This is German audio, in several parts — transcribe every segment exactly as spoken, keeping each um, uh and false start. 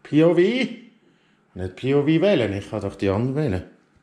P O V? Nicht P O V wählen, ich kann doch die anderen wählen.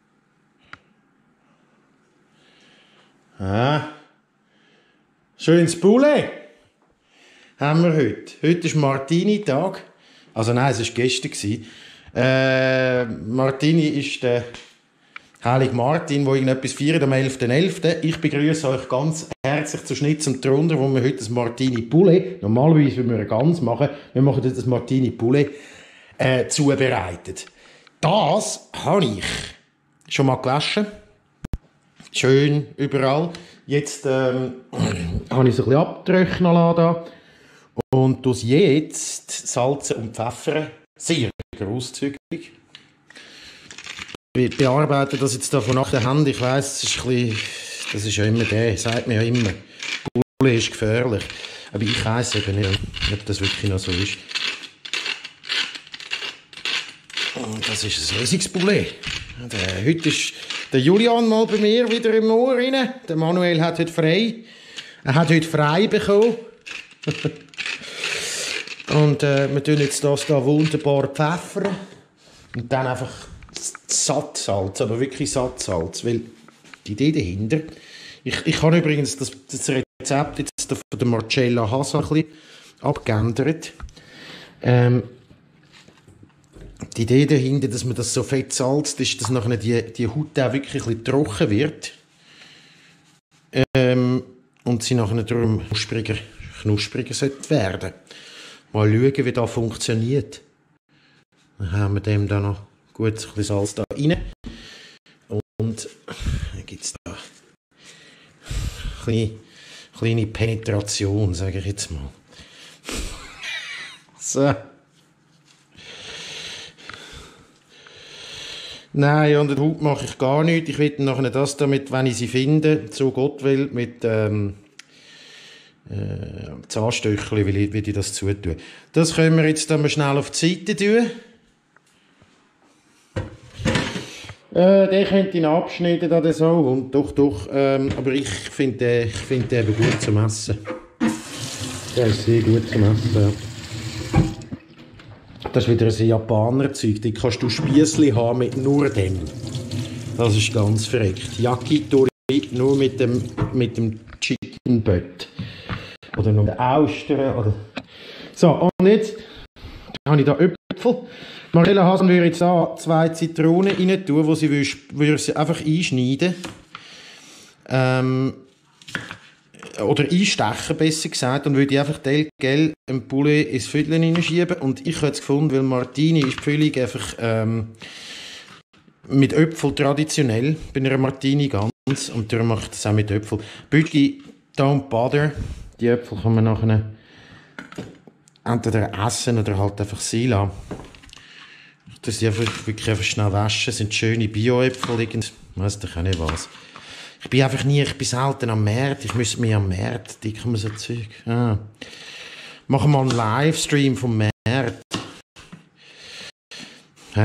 Ah. Schönes Poulet haben wir heute. Heute ist Martini-Tag. Also nein, es war gestern. Äh, Martini ist der Heilige Martin, der irgendetwas feiert am elften elften Ich begrüße euch ganz herzlich zu Schnitz und Trunder, wo wir heute das Martini Poulet, normalerweise würden wir eine Gans machen, wir machen heute das Martini Poulet, äh, zubereitet. Das habe ich schon mal gewaschen. Schön überall. Jetzt ähm, habe ich es ein bisschen abtrocknen lassen. Und tue es jetzt salzen und pfeffern. Sehr grosszügig. Ich bearbeite das jetzt da von nach der Hand. Ich weiss, das ist, ein bisschen, das ist ja immer der, sagt mir ja immer, Poulet ist gefährlich. Aber ich weiss eben nicht, ob das wirklich noch so ist. Und das ist ein riesiges Poulet. Äh, heute ist der Julian mal bei mir wieder im Ohr rein. Der Manuel hat heute frei. Er hat heute frei bekommen. Und äh, wir tun jetzt das da wunderbar pfeffern. Und dann einfach Sattsalz, aber wirklich Sattsalz. Weil die Idee dahinter. Ich, ich habe übrigens das, das Rezept jetzt von der Marcella Hasa ein bisschen abgeändert. Ähm, die Idee dahinter, dass man das so fett salzt, ist, dass nachher die, die Haut auch wirklich ein bisschen trocken wird. Ähm, und sie nachher darum knuspriger, knuspriger sollte werden. Mal schauen, wie das funktioniert. Dann haben wir dem da noch gut ein bisschen Salz da rein. Und dann gibt es da eine kleine, kleine Penetration, sage ich jetzt mal. So. Nein, an der Haut mache ich gar nichts. Ich will nachher das damit, wenn ich sie finde, so Gott will, mit ähm, äh, Zahnstöchchen, will ich, will ich das zutun. Das können wir jetzt dann schnell auf die Seite tun. Äh, den könnte ich abschneiden oder so. Und doch, doch. Ähm, aber ich finde den, ich find den eben gut zum Essen. Der ist sehr gut zum Essen, ja. Das ist wieder ein Japaner-Zeug. Da kannst du Spiessli haben mit nur dem. Das ist ganz verreckt. Yakitori nur mit dem, mit dem Chicken Butt. Oder nur mit Austern. Oder so, und jetzt habe ich da Äpfel. Marcella Hasen würde jetzt da zwei Zitronen rein tun, die sie, würde sie einfach einschneiden. Ähm, oder einstechen, besser gesagt, und würde ich einfach Gel ein Poulet ins Viertel hineinschieben. Und ich habe es gefunden, weil Martini ist die Füllung einfach ähm, mit Äpfel traditionell, bei einer Martini ganz, und darum mache ich das auch mit Äpfel. Büggi, don't bother, die Äpfel kann man nachher entweder essen oder halt einfach sein lassen. Das sind einfach, wirklich einfach schnell waschen, das sind schöne Bio-Äpfel, irgend, ich weiss doch auch nicht was. Ich bin einfach nie, ich bin selten am Markt. Ich müsste mich am Markt, die kann man so Zeug. Ah. Machen wir einen Livestream vom Markt. Hä?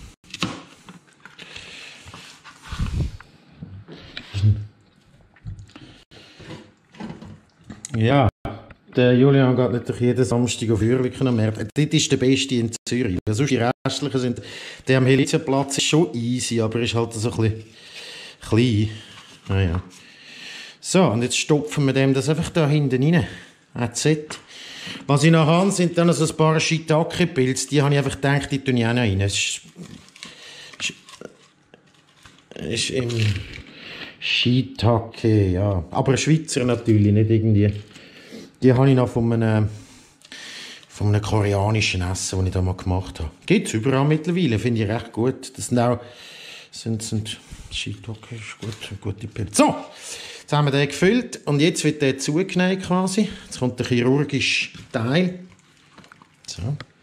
Ja, der Julian geht natürlich jeden Samstag auf Uerlikon am Markt. Das ist der Beste in Zürich. Sonst die restlichen sind, der am Helitiaplatz ist schon easy, aber ist halt so ein bisschen klein. Ah ja. So, und jetzt stopfen wir dem das einfach da hinten rein. A Z. Was ich noch habe, sind dann so ein paar Shiitake-Pilze. Die habe ich einfach gedacht, die tue ich auch noch rein. Es ist, ist im Shiitake, ja. Aber Schweizer natürlich, nicht irgendwie. Die habe ich noch von einem, von einem koreanischen Essen, das ich da mal gemacht habe. Gibt es überall mittlerweile, finde ich recht gut. Das sind auch sind, sind Shiitake ist gut, gute Pilze. So, jetzt haben wir den gefüllt und jetzt wird der zugenäht quasi. Jetzt kommt der chirurgische Teil. So.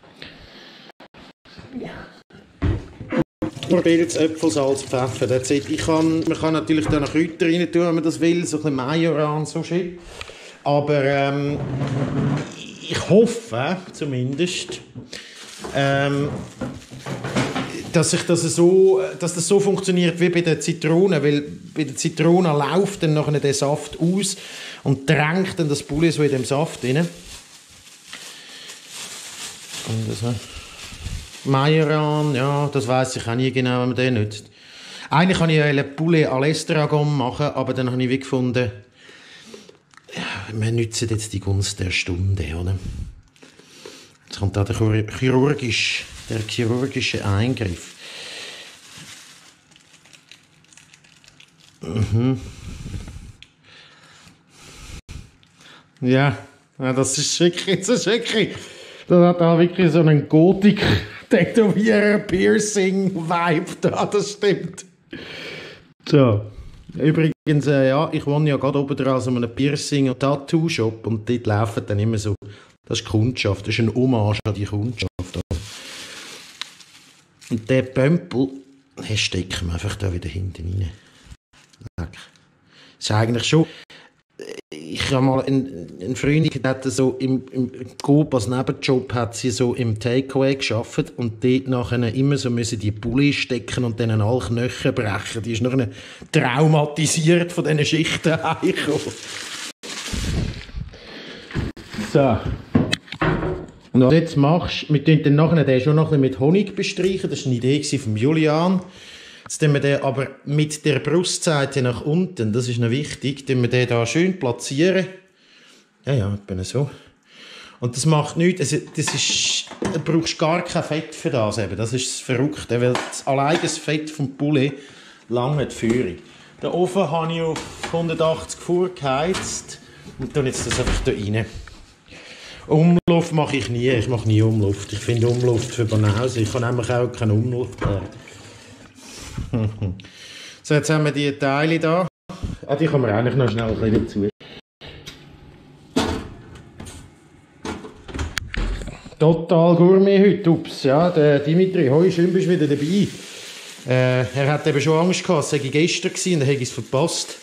Pilz, Äpfel, Salz, Pfeffer. That's it. Ich kann, man kann natürlich da noch Kräuter rein tun, wenn man das will, so ein bisschen Majoran, so shit. Aber ähm, ich hoffe zumindest, ähm, dass, ich das so, dass das so funktioniert wie bei der Zitrone, weil bei der Zitrone läuft dann nachher der Saft aus und drängt dann das Poulet so in dem Saft rein. Und so. Majoran, ja, das weiss ich auch nie genau, wie man den nutzt. Eigentlich wollte ich einen Poulet à l'estragon machen, aber dann habe ich wie gefunden, ja, wir nutzen jetzt die Gunst der Stunde, oder? Jetzt kommt da der chirurgische, der chirurgische Eingriff. Mhm. Ja, ja, das ist wirklich, das ist wirklich, das hat da wirklich so einen Gotik-Tätowierer-Piercing-Vibe da, das stimmt. So, übrigens, äh, ja, ich wohne ja gerade oben dran, so einem Piercing- und Tattoo-Shop und dort laufen dann immer so, das ist Kundschaft, das ist ein Hommage an die Kundschaft. Und den Pömpel, den stecken wir einfach da wieder hinten rein. Das ist eigentlich schon... Ich habe mal eine, eine Freundin, die hat so im, im Coop als Nebenjob hat sie so im Takeaway gearbeitet und dort nachher immer so müssen die Pulli stecken und dann alle Knochen brechen. Die ist nachher traumatisiert von diesen Schichten heimgekommen. So. Und was du jetzt machst, wir tun dann nachher den schon noch ein bisschen mit Honig bestreichen. Das war eine Idee von Julian. Jetzt tun wir den aber mit der Brustseite nach unten, das ist noch wichtig, tun wir den da schön platzieren. Ja, ja, ich bin so. Und das macht nichts, also das ist, du brauchst gar kein Fett für das eben, das ist das Verrückte, weil das allein das Fett vom Poulet lange die Führung. Den Ofen habe ich auf hundertachtzig vorgeheizt und tue jetzt das einfach da rein. Umluft mache ich nie, ich mache nie Umluft. Ich finde Umluft für Banause, ich kann nämlich auch keine Umluft machen. So, jetzt haben wir die Teile da. Ah, die kann man eigentlich noch schnell ein bisschen dazu. Total Gourmet heute, ups. Ja, der Dimitri, hoi, schön bist du wieder dabei. Äh, er hat eben schon Angst gehabt, es sei gestern gewesen, und dann habe ich es verpasst.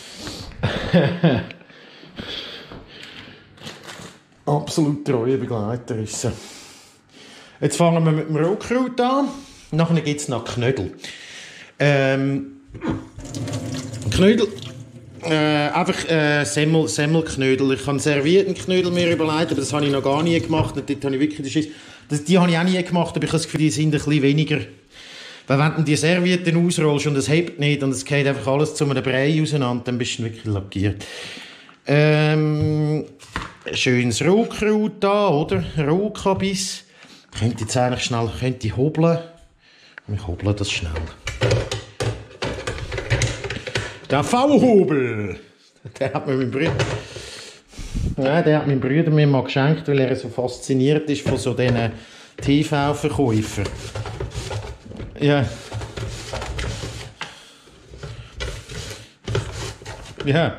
Absolut treue Begleiter ist er. Jetzt fangen wir mit dem Rohkraut an. Nachher gibt es noch Knödel. Ähm, Knödel, äh, einfach äh, Semmel, Semmelknödel. Ich habe Serviettenknödel mir überlegt, aber das habe ich noch gar nie gemacht. Und dort habe ich wirklich den Schiss. Das, die habe ich auch nie gemacht, aber ich habe das Gefühl, die sind ein bisschen weniger. Weil wenn du die Servietten ausrollst und es hebt nicht und es geht einfach alles zu einem Brei auseinander, dann bist du wirklich lackiert. Ähm, schönes Rohkraut da, oder? Rohkabis. Ich könnte jetzt eigentlich schnell könnte ich hobeln. Ich hobble das schnell. Der V-Hobel! Der hat mir mein Bruder... Ja, der hat mein Bruder mir mal geschenkt, weil er so fasziniert ist von so diesen T V-Verkäufern. Ja. Ja.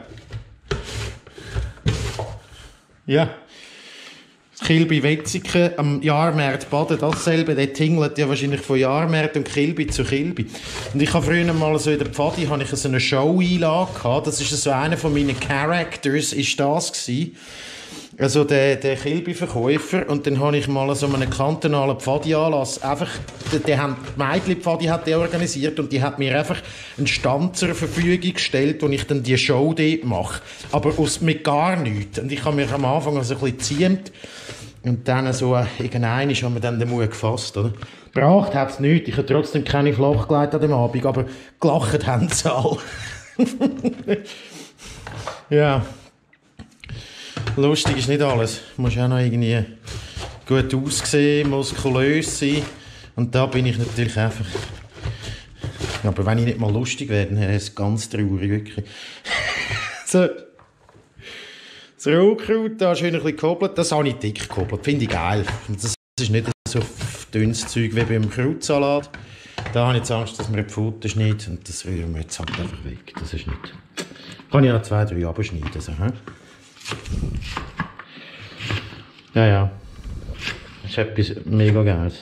Ja. Kilby Wetzikon am Jahrmarkt Baden, dasselbe, der tingelt ja wahrscheinlich von Jahrmarkt und Kilby zu Kilby. Und ich habe früher mal so in der Pfadi habe ich so eine Show-Einlage gehabt, das ist so einer von meinen Characters, ist das gewesen. Also der, der Kilby-Verkäufer, und dann habe ich mal so einen kantonalen Pfadi-Anlass, einfach, die, die haben, die Mädchen-Pfadi hat der organisiert und die hat mir einfach einen Stand zur Verfügung gestellt, wo ich dann die Show dort mache. Aber aus, mit gar nichts. Und ich habe mich am Anfang so ein bisschen geziemt und dann so, äh, irgendwann haben wir dann den Mut gefasst, oder? Gebracht hat es nichts, ich habe trotzdem keine Flach gelegt an dem Abend, aber gelacht haben sie alle. Ja. Lustig ist nicht alles. Du musst auch noch irgendwie gut aussehen, muskulös sein. Und da bin ich natürlich einfach... Aber wenn ich nicht mal lustig wäre, dann wäre es ganz traurig, wirklich. So. Das Rohkraut da schön ein bisschen gehobelt. Das habe ich dick gehobelt. Finde ich geil. Das ist nicht so dünnes Zeug wie beim Krautsalat. Da habe ich jetzt Angst, dass mir die Pfote schneidet. Und das rühren wir jetzt halt einfach weg. Das ist nicht... Kann ich auch zwei, drei abschneiden. Also, hm? Ja, ja. Das ist etwas mega Geiles.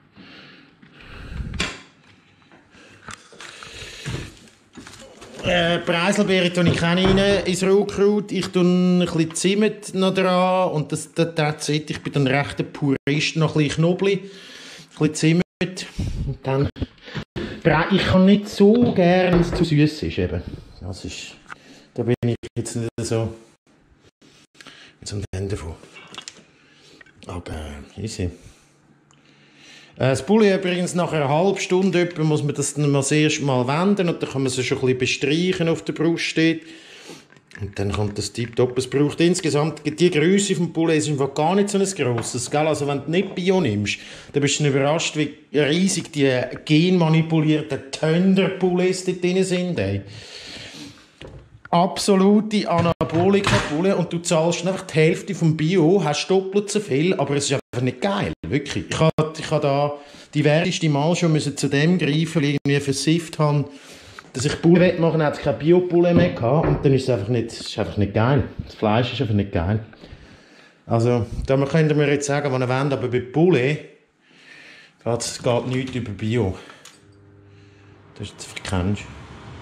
Äh, Preiselbeere tue ich keine rein ins Rohkraut. Ich tue ein bisschen Zimt noch dran. Und das, das, das ich bin ein rechter Purist. Noch ein bisschen Knoblauch, ein bisschen Zimt. Und dann... Ich kann nicht so gerne, wenn es zu süß ist. Eben. Das ist... Da bin ich jetzt nicht so... Zum Ende davon. Aber easy. Das Pulli übrigens nach einer halben Stunde etwa muss man das dann das erste Mal wenden und dann kann man es schon ein bisschen bestreichen auf der Brust steht. Und dann kommt das tiptop. Es braucht insgesamt, die Größe vom Pulli ist einfach gar nicht so ein grosses. Gell? Also wenn du nicht Bio nimmst, dann bist du dann überrascht, wie riesig die genmanipulierten Thunder-Pullis dort drin sind. Ey. Absolute Anabolika-Pulli und du zahlst einfach die Hälfte vom Bio, hast doppelt so viel, aber es ist einfach nicht geil, wirklich. Ich habe ich ha da diverseste Mal schon müssen zu dem greifen, weil ich irgendwie versifft habe, dass ich Pulli machen wollte, hat es kein Bio-Pulli mehr gehabt und dann ist es einfach nicht, ist einfach nicht geil. Das Fleisch ist einfach nicht geil. Also, da könnt ihr mir jetzt sagen, was ihr wollt, aber bei Pulli geht, geht nichts über Bio. Das verkennst du.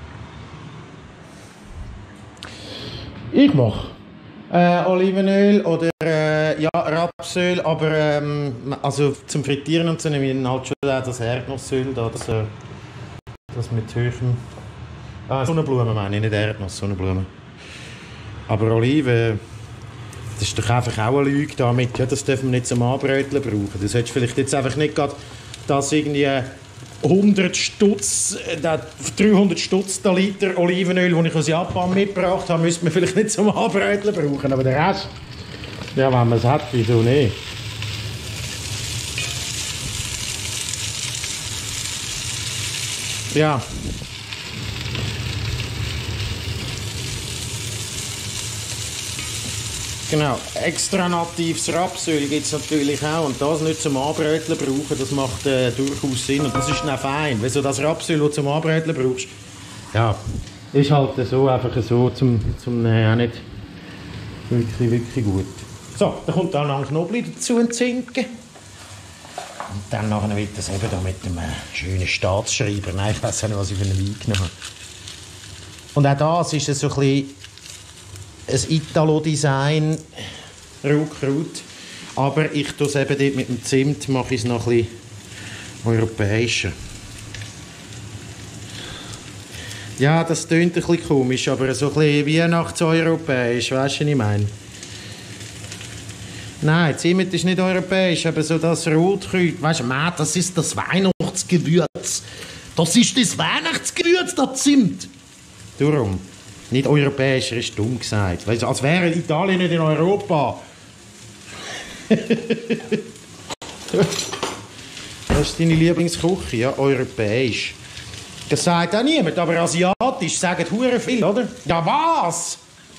Ich mache äh, Olivenöl oder äh, ja, Rapsöl, aber ähm, also zum Frittieren und so nehme ich dann halt schon das Erdnussöl, da, das, äh, das mit höherem... Ah, Sonnenblumen meine ich, nicht Erdnuss, Sonnenblumen. Aber Oliven, das ist doch einfach auch eine Lüge damit, ja, das dürfen wir nicht zum Anbröteln brauchen. Du solltest vielleicht jetzt einfach nicht gerade das irgendwie hundert Stutz, dreihundert Stutz der Liter Olivenöl, das ich aus Japan mitgebracht habe, müsste man vielleicht nicht zum Anbröteln brauchen, aber der Rest, ja, wenn man es hat, wieso nicht? Ja. Genau, extra natives Rapsöl gibt es natürlich auch und das nicht zum Anbröteln brauchen, das macht äh, durchaus Sinn und das ist dann fein, weil so das Rapsöl, das du zum Anbröteln brauchst, ja, ist halt so, einfach so zum, zum äh, auch nicht wirklich, wirklich gut. So, dann kommt dann noch ein Knoblauch dazu und Zinken. Und dann nachher wird das eben da mit dem äh, schönen Staatsschreiber, nein, ich weiß auch nicht, was ich für einen Wein genommen habe. Und auch das ist so ein bisschen ein Italo-Design, Raukraut. Aber ich tue es eben dort mit dem Zimt, mache ich es noch ein bisschen europäischer. Ja, das klingt ein bisschen komisch, aber so ein bisschen weihnachtseuropäisch, weißt du, was ich meine? Nein, Zimt ist nicht europäisch, aber so das Rotkreuz, weißt du, man, das ist das Weihnachtsgewürz. Das ist das Weihnachtsgewürz, das Zimt. Darum. Nicht europäischer ist dumm gesagt. Weißt du, als wäre Italien nicht in Europa. Das ist deine Lieblingsküche, ja, europäisch. Das sagt auch niemand, aber asiatisch sagen hure viel, oder? Ja, was?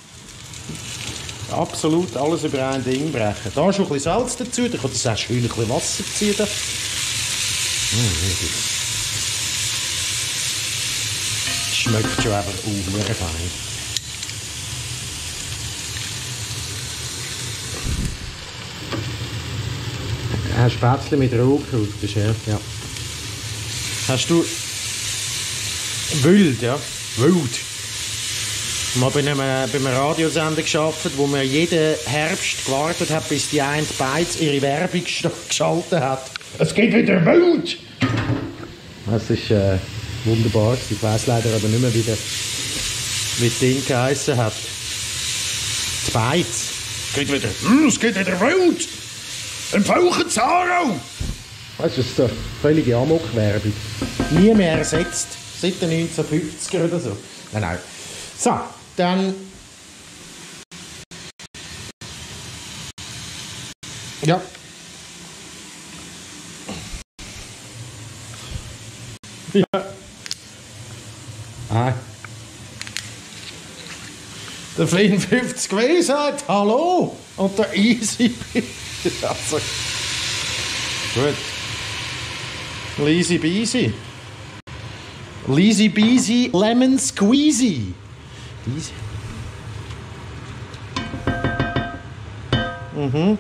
Absolut alles über ein Ding brechen. Da schon ein bisschen Salz dazu, dann kann das auch schön ein bisschen Wasser ziehen. Da. Mm, schmeckt schon einfach uh, fein. Ein Spätzle mit Raukraut, das ist ja, ja. Hast du Wild, ja? Wild. Ich habe bei einem, bei einem Radiosender gearbeitet, wo man jeden Herbst gewartet hat, bis die eine Beiz ihre Werbung geschaltet hat. Es geht wieder Wild! Das ist äh, wunderbar. Ich weiss leider aber nicht mehr, wie der wie das Ding geheissen hat. Die Beiz. Es geht wieder, mm, es geht wieder Wild! Ein Fauchen Zaro! Das ist eine völlige Amok-Werbung. Nie mehr ersetzt. Seit den neunzehnhundertfünfziger oder so. Nein, nein. So, dann... Ja. Ja. Ah. Der vierundfünfzig W sagt Hallo und der Easy also. Gut. Easy Beasy. Easy Beasy Lemon Squeezy. Easy. Mhm.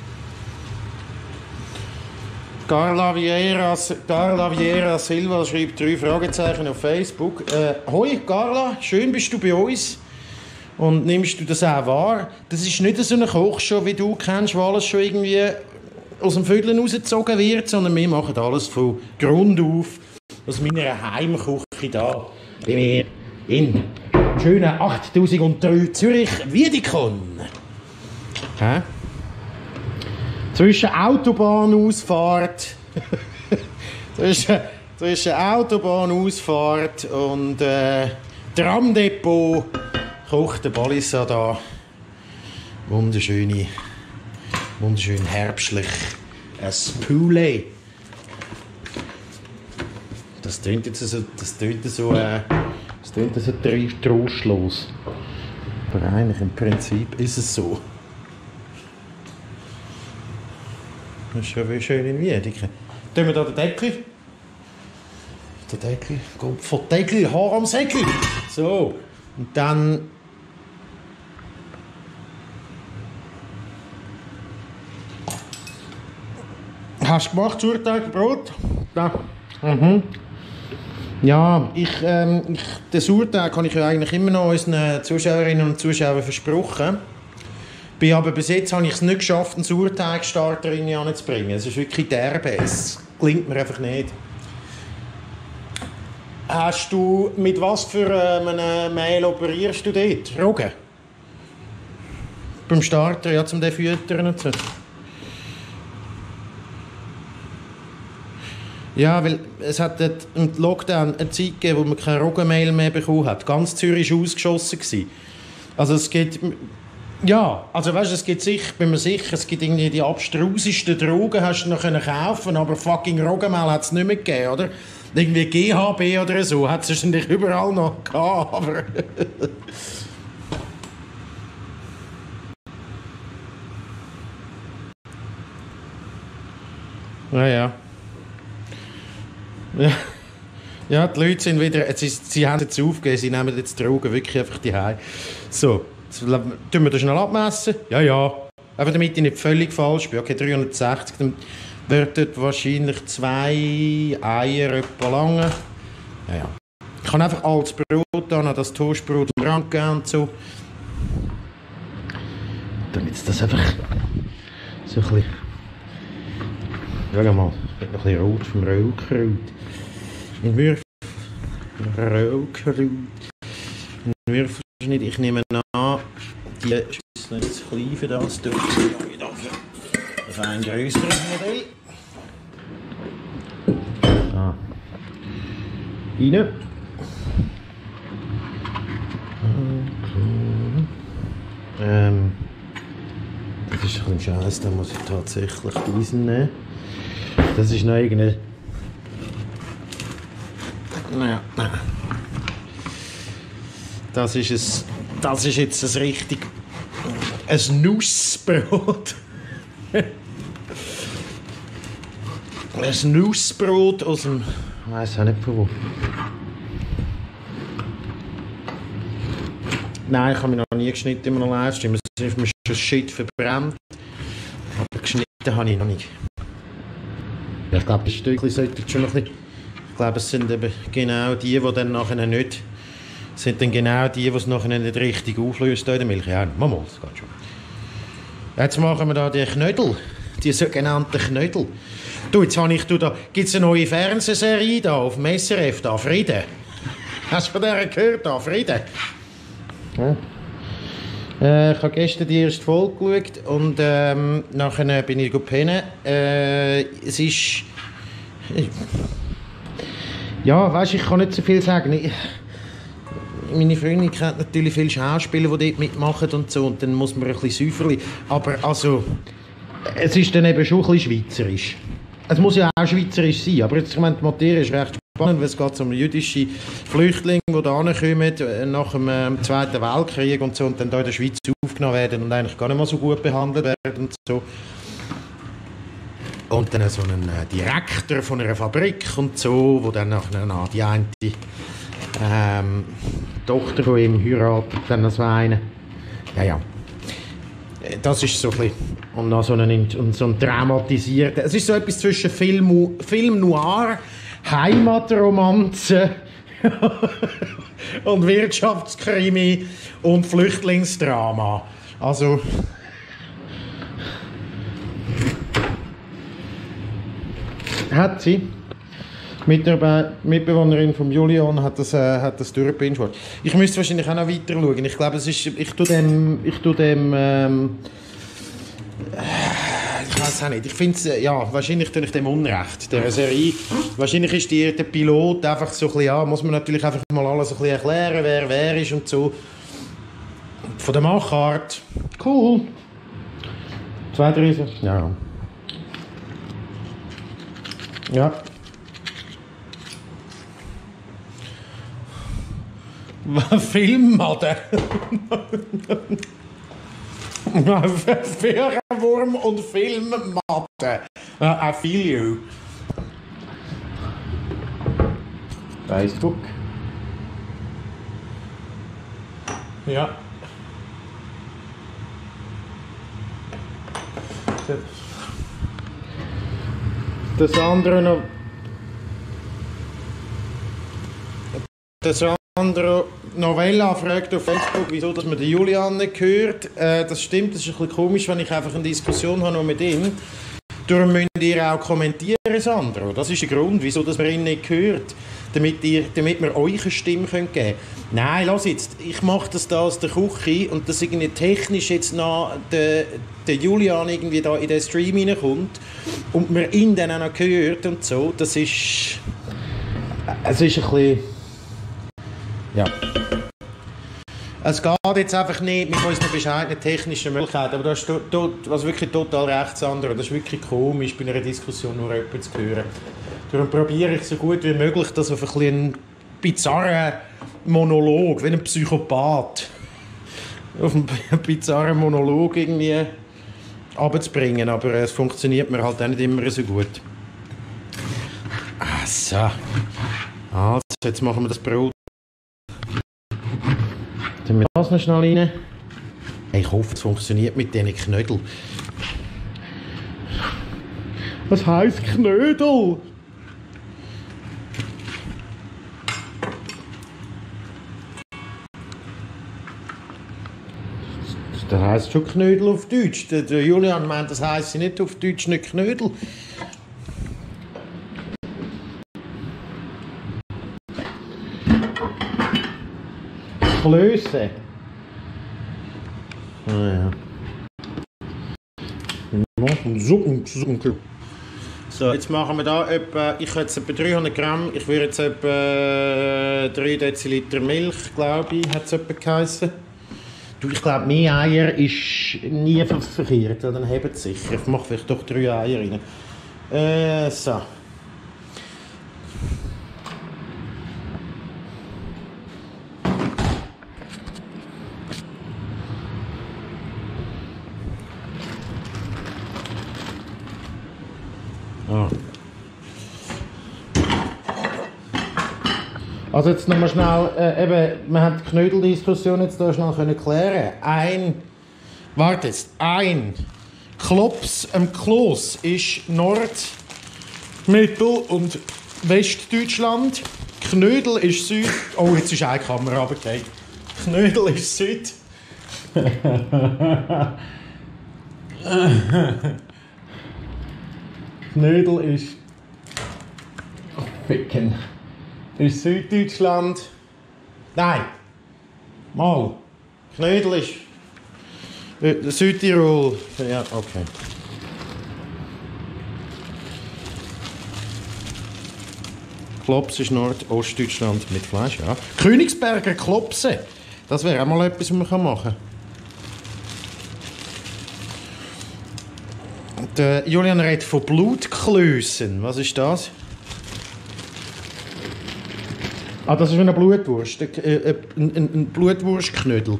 Carla Vieira, Carla Vieira Silva schreibt drei Fragezeichen auf Facebook. Äh, Hoi Carla, schön bist du bei uns. Und nimmst du das auch wahr? Das ist nicht so eine Kochshow, wie du kennst, wo alles schon irgendwie aus dem Vögeln rausgezogen wird, sondern wir machen alles von Grund auf, aus meiner Heimküche da bei mir in schönen achttausenddrei Zürich Wiedikon. Hä? Zwischen Autobahnausfahrt Zwischen, zwischen Autobahnausfahrt und äh, Tramdepot kocht der Balissa da. Wunderschöne, wunderschön herbstlich. Ein Poulet. Das tönt jetzt so, das tönt so, äh, das tönt so trostlos. Aber eigentlich im Prinzip ist es so. Das ist ja wie schön in Wiedeke. Tun wir da den Deckel. Der Deckel. Kommt von Deckel, Haar am Säckel. So. Und dann. Hast du gemacht, Sauerteigbrot? Ja. Mhm. Ja, ich, ähm, ich, den Sauerteig habe ich ja eigentlich immer noch unseren Zuschauerinnen und Zuschauern versprochen. Bin aber bis jetzt habe ich es nicht geschafft, einen Sauerteigstarter reinzubringen. Es ist wirklich derbe. Es klingt mir einfach nicht. Hast du, mit was für einem Mehl operierst du dort? Roggen? Beim Starter, ja, zum den füttern und so. Ja, weil es hat im Lockdown eine Zeit gegeben, wo man kein Roggenmehl mehr bekommen hat. Ganz Zürich war ausgeschossen gewesen. Also es gibt... Ja, also weißt du, es gibt sicher, bin mir sicher, es gibt irgendwie die abstrusesten Drogen, hast du noch können kaufen, aber fucking Roggenmehl hat es nicht mehr gegeben, oder? Irgendwie G H B oder so, hat es wahrscheinlich überall noch gehabt, aber... ja, ja. Ja. Ja, die Leute sind wieder, sie, sie haben jetzt aufgegeben, sie nehmen jetzt die Drogen wirklich einfach die Hause. So, jetzt tun wir das schnell abmessen. Ja, ja. Aber damit ich nicht völlig falsch bin. Okay, dreihundertsechzig, dann wird dort wahrscheinlich zwei Eier etwa lange. Ja, ja. Ich kann einfach alles Brot an, das Toastbrot am Rand geben und so. Damit das einfach so ein bisschen... Schau mal, es wird noch ein bisschen rot vom Raukraut. In Würfel. Raukraut. In Würfelschnitt. Ich nehme an, die Schüssel nicht zu klein für das. Ich auf ein grösseres Modell. Ah. Rein. Ähm. Das ist ein bisschen scheiße, da muss ich tatsächlich diesen nehmen. Das ist noch irgendeine... Naja, nein. Das ist es. Das ist jetzt ein richtig. Ein Nussbrot. Ein Nussbrot aus dem. Ich weiß auch nicht von wo. Nein, ich habe mich noch nie geschnitten in meiner Livestream. Es ist mir schon Shit verbrannt. Aber geschnitten habe ich noch nicht. Ich glaube, das Stückchen sollte schon noch nicht. Ich glaube, es sind eben genau die, die dann nachher nicht, sind dann genau die, die es nachher nicht richtig auflöst in der Milch. Ja, mal, mal, das geht schon. Jetzt machen wir da die Knödel, die sogenannten Knödel. Du, jetzt habe ich, du, da gibt es eine neue Fernsehserie da auf dem S R F, da, Frieden. Hast du von der gehört, da, Frieden? Ja. Äh, ich habe gestern die erste Folge geschaut und ähm, nachher bin ich gepennt. Äh, es ist... Ja, weißt, ich kann nicht so viel sagen. Ich, meine Freundin kennt natürlich viele Schauspieler, die dort mitmachen und so, und dann muss man ein bisschen säuferli. Aber also, es ist dann eben schon ein bisschen schweizerisch. Es muss ja auch schweizerisch sein, aber jetzt, ich meine, die Materie ist recht spannend, weil es geht um jüdische Flüchtlinge, die da kommen nach dem äh, Zweiten Weltkrieg und so, und dann hier in der Schweiz aufgenommen werden und eigentlich gar nicht mal so gut behandelt werden und so. Und dann so einen äh, Direktor von einer Fabrik und so, wo dann nachher noch die eine ähm, Tochter von ihm heiratet, dann so eine. Ja, ja. Das ist so ein bisschen, und noch so ein, und so ein traumatisierter, es ist so etwas zwischen Film, Film Noir, Heimatromanze und Wirtschaftskrimi und Flüchtlingsdrama. Also... Hat sie. Mitbewohnerin von Julian hat das, äh, hat das durchgebinged. Ich müsste wahrscheinlich auch noch weiter schauen. Ich glaube, es ist, ich tue dem, ich tue dem, ähm, ich weiß weiß auch nicht. Ich finde es, ja, wahrscheinlich tue ich dem Unrecht, der Serie. Wahrscheinlich ist die, der Pilot einfach so ein bisschen, ja, muss man natürlich einfach mal alles ein bisschen erklären, wer wer ist und so. Von der Machart, cool. Zwei, drei, ja. Ja. Filmmaden. Fährenwurm und Filmmatte. I feel you. Facebook. Ja. Das andere noch. Das andere Novella fragt auf Facebook, wieso dass man den Julian nicht hört. Äh, das stimmt, das ist ein bisschen komisch, wenn ich einfach eine Diskussion habe noch mit ihm. Darum müsst ihr auch kommentieren, Sandro. Das ist der Grund, wieso dass man ihn nicht hört. Damit, ihr, damit wir euch eine Stimme geben können. Nein, lass jetzt, ich mache das da aus der Küche und dass irgendwie technisch jetzt noch der, der Julian irgendwie da in den Stream reinkommt und man ihn dann auch noch hört und so, das ist... Es ist ein bisschen... Ja. Es geht jetzt einfach nicht mit unseren bescheidenen technischen Möglichkeiten, aber das ist to, to, was wirklich total recht, Sandro. Das ist wirklich komisch, bei einer Diskussion nur jemanden zu hören. Darum probiere ich so gut wie möglich, das auf ein bisschen bizarren Monolog, wie ein Psychopath, auf einen bizarren Monolog irgendwie runterzubringen, aber es funktioniert mir halt auch nicht immer so gut. Ah, so. Also, jetzt machen wir das Brot. Tun wir das noch schnell rein? Ich hoffe, es funktioniert mit diesen Knödeln. Was heisst Knödel? Das heisst schon Knödel auf Deutsch. Der, der Julian meint, das heisst nicht auf Deutsch nicht Knödel. Klöße. Ah, ja. So, jetzt machen wir da etwa, ich habe jetzt etwa dreihundert Gramm, ich würde jetzt etwa drei Deziliter Milch, glaube ich, hat es etwa geheissen. Du, ich glaube, mehr Eier ist nie verkehrt, dann haben es sicher. Ich mache vielleicht doch drei Eier rein. Äh, so. Ah. Also jetzt nochmal schnell, äh, eben, wir haben die Knödeldiskussion jetzt hier schnell können klären. Ein, warte jetzt, ein Klops am Klos ist Nord-, Mittel- und Westdeutschland. Knödel ist Süd... Oh, jetzt ist eine Kamera runtergefallen. Knödel ist Süd... Knödel ist... Ficken. Ist Süddeutschland... Nein! Mal! Knödel ist... Äh, Südtirol... Ja, okay. Klops ist Nordostdeutschland mit Fleisch, ja. Königsberger Klopse! Das wäre auch mal etwas, was man machen kann. Der Julian redet von Blutklößen. Was ist das? Ah, das ist eine Blutwurst. Ein, ein, ein Blutwurstknödel.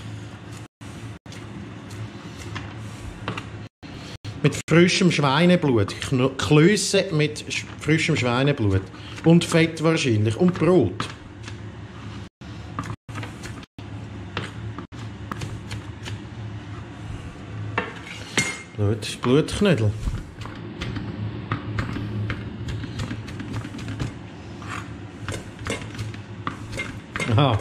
Mit frischem Schweineblut. Klöße mit frischem Schweineblut. Und Fett wahrscheinlich. Und Brot. Blut, Blutknödel. Aha.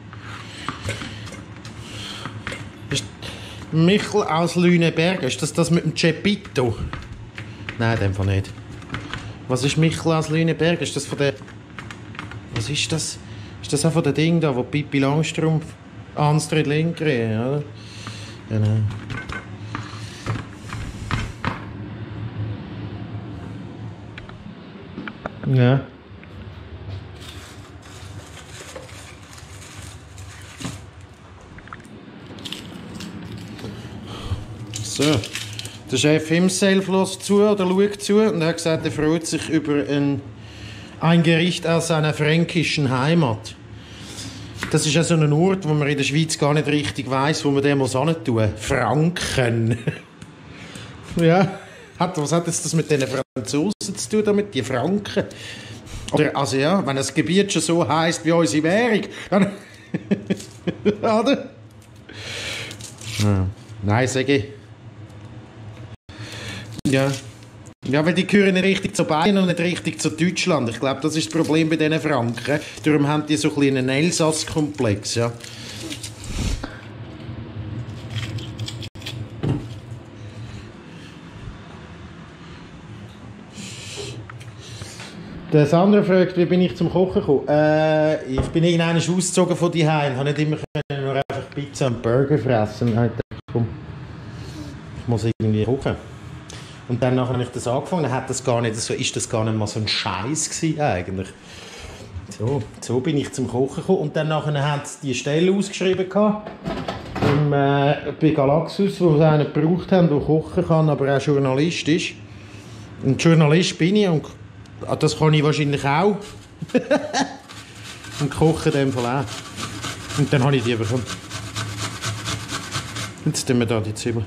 Ist Michel aus Lüneberg. Ist das das mit dem Cepito? Nein, dem Fall nicht. Was ist Michel aus Lüneberg? Ist das von der... Was ist das? Ist das auch von der Ding da, wo Pippi Langstrumpf... Astrid Lindgren, oder? Genau. Ja. So. Der Chef himself lässt zu oder schaut zu und er hat gesagt, er freut sich über ein, ein Gericht aus seiner fränkischen Heimat. Das ist ja so ein Ort, wo man in der Schweiz gar nicht richtig weiss, wo man den muss hin tun. Franken. Ja. Hat, was hat das mit den Franzosen zu tun, damit die Franken? Oder, also ja, wenn das Gebiet schon so heisst wie unsere Währung, dann... Oder? Ja. Nein, sage ich. Ja. Ja, weil die gehören nicht richtig zu Bayern und nicht richtig zu Deutschland. Ich glaube, das ist das Problem bei diesen Franken. Darum haben die so ein bisschen einen Elsass-Komplex, ja. Der Sandra fragt, wie bin ich zum Kochen gekommen? Äh, ich bin irgendwann ausgezogen von die Heim. Ich konnte nicht immer können, nur einfach Pizza und Burger fressen. Und ich dachte, komm, ich muss irgendwie kochen. Und dann habe ich das angefangen, hat das gar nicht so, ist das gar nicht mal so ein Scheiß gewesen eigentlich. So, so bin ich zum Kochen gekommen. Und dann hat es die Stelle ausgeschrieben gehabt, im, äh, bei Galaxus, wo sie einen gebraucht haben, der kochen kann, aber auch Journalist ist. Und Journalist bin ich und das kann ich wahrscheinlich auch. Und kochen in dem Fall auch. Und dann habe ich die bekommen. Jetzt tun wir da die Zwiebeln.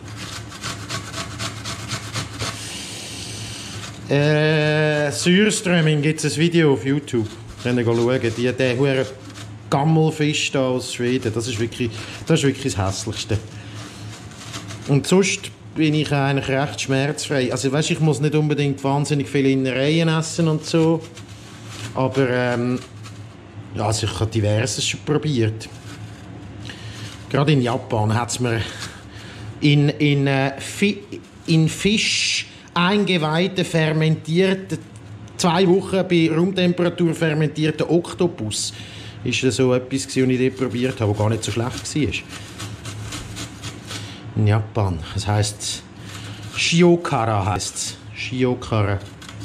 Äh, Surströmming gibt es ein Video auf YouTube. Könnt ihr schauen. Die, der hure Gammelfisch da aus Schweden, das ist wirklich das, ist wirklich das Hässlichste. Und sonst bin ich eigentlich recht schmerzfrei. Also weißt, ich muss nicht unbedingt wahnsinnig viele Innereien essen und so. Aber ähm, ja, also ich habe diverses schon probiert. Gerade in Japan hat es mir in, in, äh, Fi in Fisch eingeweihte, fermentierte, zwei Wochen bei Raumtemperatur fermentierten Oktopus. Ist das so etwas, was ich dort probiert habe, was gar nicht so schlecht war. In Japan. Das heisst Shiokara heisst es. Shiokara.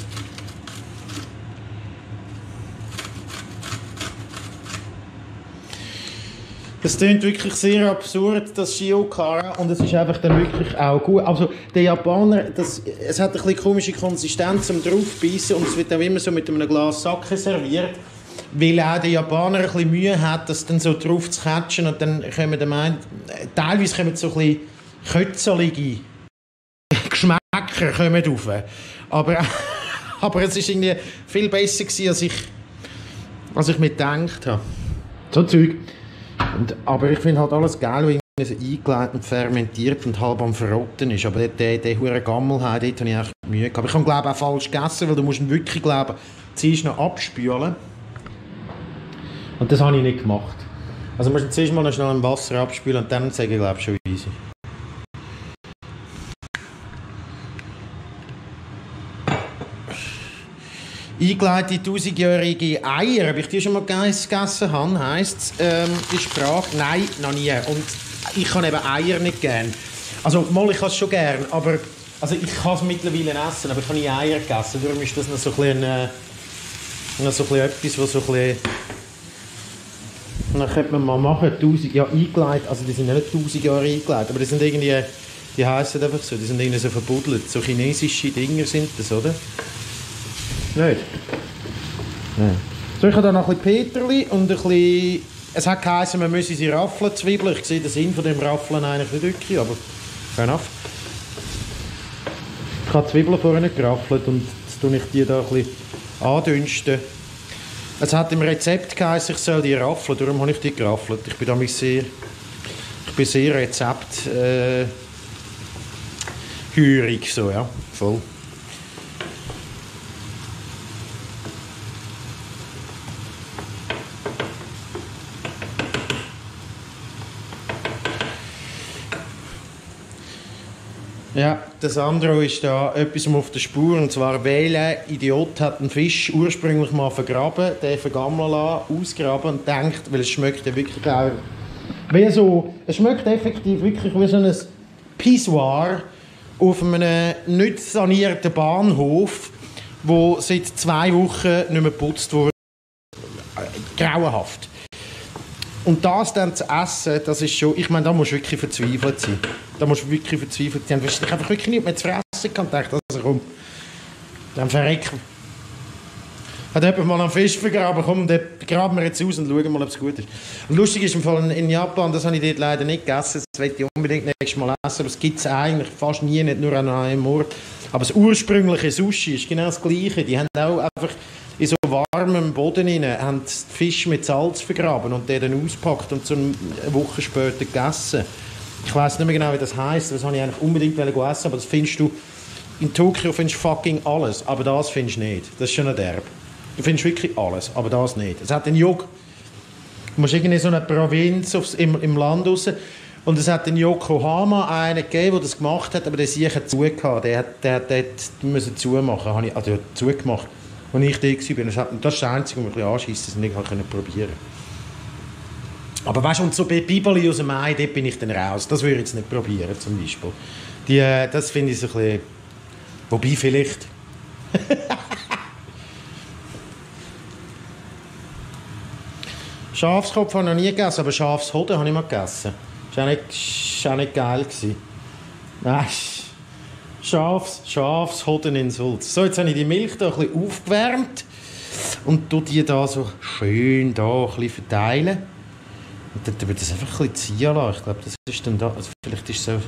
Das klingt wirklich sehr absurd, das Shiokara, und es ist einfach dann wirklich auch gut. Also der Japaner, das, es hat eine bisschen komische Konsistenz zum draufbeissen und es wird auch immer so mit einem Glas Sake serviert, weil auch der Japaner ein bisschen Mühe hat, das dann so drauf zu catchen und dann kommen dann meint, teilweise kommen so ein bisschen kötzelige Geschmäcker kommen rauf. Aber, aber es war irgendwie viel besser gewesen, als ich, als ich mir gedacht habe. So Zeug. Und, aber ich finde halt alles geil, wenn es eingelegt und fermentiert und halb am Verrotten ist. Aber der, der hure Gammel, dort habe ich echt Mühe gehabt. Ich habe glaube auch falsch gegessen, weil du musst ihn wirklich, glaube zuerst noch abspülen. Und das habe ich nicht gemacht. Also du musst ihn zuerst mal noch schnell im Wasser abspülen und dann sagen, glaube ich, schon easy. Eingelegte tausendjährige Eier, ob ich die schon mal gegessen habe, heisst es, ähm, die Sprache, nein, noch nie. Und ich kann eben Eier nicht gern. Also, mal, ich kann es schon gern, aber also ich kann es mittlerweile essen, aber ich habe nie Eier gegessen. Darum ist das noch so ein bisschen, äh, noch so ein bisschen etwas, was so ein bisschen... Dann könnte man mal machen, tausend, ja, eingelegt, also die sind nicht tausend Jahre eingelegt, aber die sind irgendwie, die heissen einfach so, die sind irgendwie so verbuddelt. So chinesische Dinger sind das, oder? Nicht? Ja. So, ich habe da noch ein bisschen Peterli und ein bisschen... Es hat geheißen, man müsse sie raffeln, Zwiebeln. Ich sehe den Sinn von dem Raffeln eigentlich nicht wirklich, aber fair enough. Ich habe die Zwiebeln vorher nicht geraffelt und jetzt tue ich die da ein bisschen andünsten. Es hat im Rezept geheißen, ich soll die raffeln, darum habe ich die geraffelt. Ich bin damit sehr... Ich bin sehr Rezept... Äh, hürig, so, ja, voll. Ja, das andere ist da etwas auf der Spur, und zwar, welcher Idiot hat einen Fisch ursprünglich mal vergraben, den vergammeln lassen, ausgraben und denkt, weil es schmeckt ja wirklich auch wie so, es schmeckt effektiv wirklich wie so ein Pissoir auf einem nicht sanierten Bahnhof, wo seit zwei Wochen nicht mehr geputzt wurde. Grauenhaft. Und das dann zu essen, das ist schon, ich meine, da musst du wirklich verzweifelt sein. Da musst du wirklich verzweifelt sein. Du hast einfach wirklich nichts mehr zu fressen gedacht. Also komm, dann verrecken. Hat jemand mal einen Fisch vergraben, komm, den graben wir jetzt aus und schauen mal, ob es gut ist. Und lustig ist im Fall in Japan, das habe ich dort leider nicht gegessen, das möchte ich unbedingt nächstes Mal essen, aber es gibt es eigentlich fast nie, nicht nur an einem Ort. Aber das ursprüngliche Sushi ist genau das Gleiche. Die haben auch einfach in so warmem Boden rein, haben den Fisch mit Salz vergraben und den dann auspackt und so eine Woche später gegessen. Ich weiss nicht mehr genau, wie das heisst, das habe ich eigentlich unbedingt essen, aber das findest du, in Tokio findest du fucking alles, aber das findest du nicht. Das ist schon ein Derb. Du findest wirklich alles, aber das nicht. Es hat einen Jog. Du musst irgendwie so eine Provinz aufs, im, im Land raus. Und es hat in Yokohama einen gegeben, der das gemacht hat, aber der sich hat zugehört. Der hat, der, der, der musste zumachen. Habe ich, also der hat zugemacht, als ich da war. Das, hat, das ist das Einzige, was mich ein bisschen anschießt, dass ich nicht probieren konnte. Aber weißt du, und so bei Bibeli aus dem Ei, dort bin ich dann raus. Das würde ich jetzt nicht probieren, zum Beispiel. Die, das finde ich so ein bisschen... Wobei vielleicht... Schafskopf habe ich noch nie gegessen, aber Schafshoden habe ich mal gegessen. Das war auch nicht, auch nicht geil. Nein, Schafs, Schafshoden in Sulz. So, jetzt habe ich die Milch hier ein bisschen aufgewärmt und tue die da so schön da ein bisschen verteilen. Und dann wird das einfach ein bisschen ziehen lassen. Ich glaube, das ist dann da, also vielleicht ist es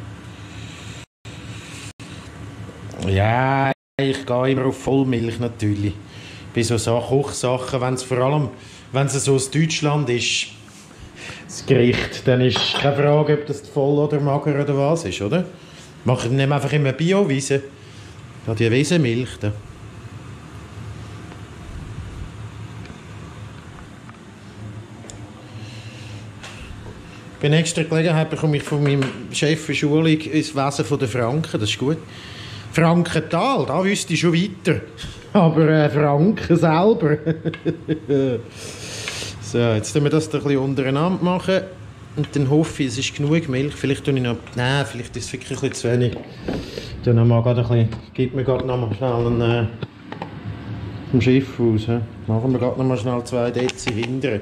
so... Ja, ich gehe immer auf Vollmilch natürlich. Bei so Kochsachen, wenn es vor allem... Wenn es so aus Deutschland ist, das Gericht, dann ist keine Frage, ob das voll oder mager oder was ist, oder? Machen nehmen einfach immer Bio-Wiese. Ja, die Wiesenmilch da. Bei nächster Gelegenheit bekomme ich von meinem Chef für Schulung ins Wesen der Franken, das ist gut. Frankenthal, da wüsste ich schon weiter. Aber äh, Franken selber. So, jetzt tun wir das da ein bisschen untereinander machen. Und dann hoffe ich, es ist genug Milch. Vielleicht tue ich noch... Nein, vielleicht ist es wirklich ein bisschen zu wenig. Ich tue noch mal gerade ein bisschen... Gib mir gerade noch mal schnell einen... Äh, vom Schiff aus. He? Machen wir gerade noch mal schnell zwei Dezi hinterher.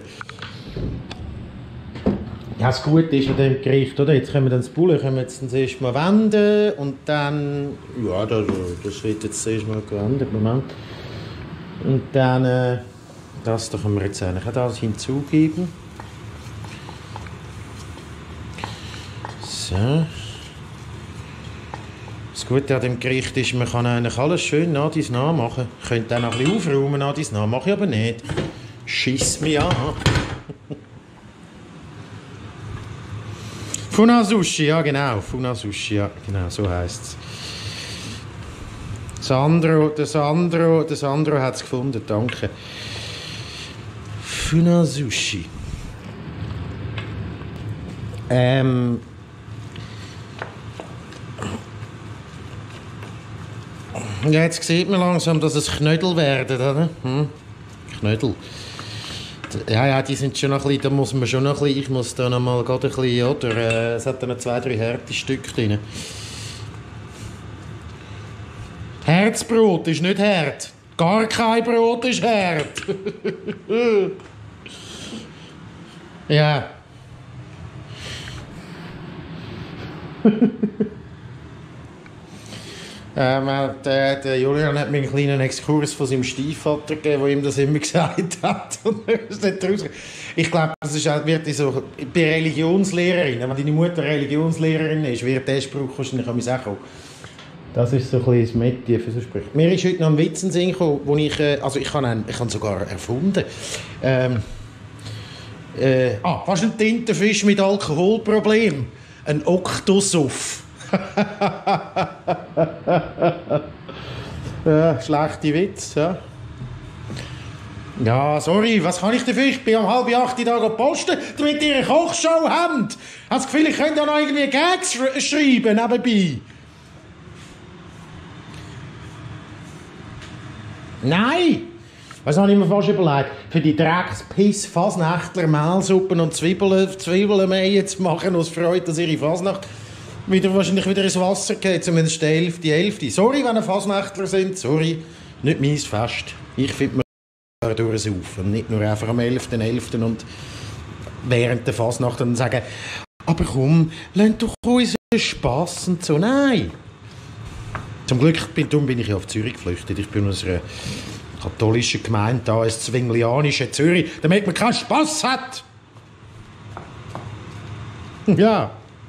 Ja, das Gute ist an diesem Gericht, oder? Jetzt können wir dann das Bulle können wir jetzt zuerst mal wenden und dann... Ja, das, das wird jetzt zuerst mal gewendet, Moment. Und dann... Äh, das da können wir jetzt eigentlich auch das hinzugeben. So. Das Gute an dem Gericht ist, man kann eigentlich alles schön nach dies nachmachen. Ich könnte dann auch ein bisschen aufräumen nach dies nach, mache ich aber nicht. Schiss mich an. Funasushi, ja genau, Funasushi, ja genau, so heisst es. Sandro, der Sandro, der Sandro hat es gefunden, danke. Funasushi. Ähm... Ja, jetzt sieht man langsam, dass es Knödel werden, oder? Hm? Knödel. Ja, ja, die sind schon noch ein bisschen, da muss man schon noch ein bisschen, ich muss da noch mal gerade ein bisschen, oder? Äh, es hat da noch zwei, drei harte Stücke drin. Herzbrot ist nicht hart. Gar kein Brot ist hart. Ja. Ähm, der, der Julian hat mir einen kleinen Exkurs von seinem Stiefvater gegeben, der ihm das immer gesagt hat. Ich glaube, das ist auch, wird so, bei Religionslehrerinnen, wenn deine Mutter Religionslehrerin ist, wird der Spruch wahrscheinlich an mich auch kommen. Das ist so ein bisschen das Metier für so Sprüche. Mir ist heute noch ein Witz in den Sinn gekommen, wo ich, also ich habe ihn, ich habe ihn sogar erfunden. Ähm, äh, ah, was ist ein Tintenfisch mit Alkoholproblem? Ein Oktosuff. Ja, schlechte Witz, ja. Ja, sorry, was kann ich dafür? Ich bin um halb acht da posten, damit ihr eine Kochshow habt. Ich habe das Gefühl, ich könnte ja noch irgendwie Gags sch schreiben nebenbei. Nein! Was habe ich mir fast überlegt? Für die Dreckspiss Fasnächtler Mehlsuppen und Zwiebeln, Zwiebeln zu machen, aus Freude, dass ihre Fasnacht wieder wahrscheinlich wieder ins Wasser geht, zumindest die Hälfte, die Hälfte. Sorry, wenn ihr Fasnächtler sind, sorry. Nicht mein Fest. Ich finde, man kann durchsaufen. Nicht nur einfach am elften elften und während der Fasnacht dann sagen, aber komm, lass doch uns Spass und so. Nein! Zum Glück bin, darum bin ich ja auf Zürich geflüchtet. Ich bin aus einer katholischen Gemeinde, da ist zwinglianische Zürich, damit man keinen Spass hat. Ja.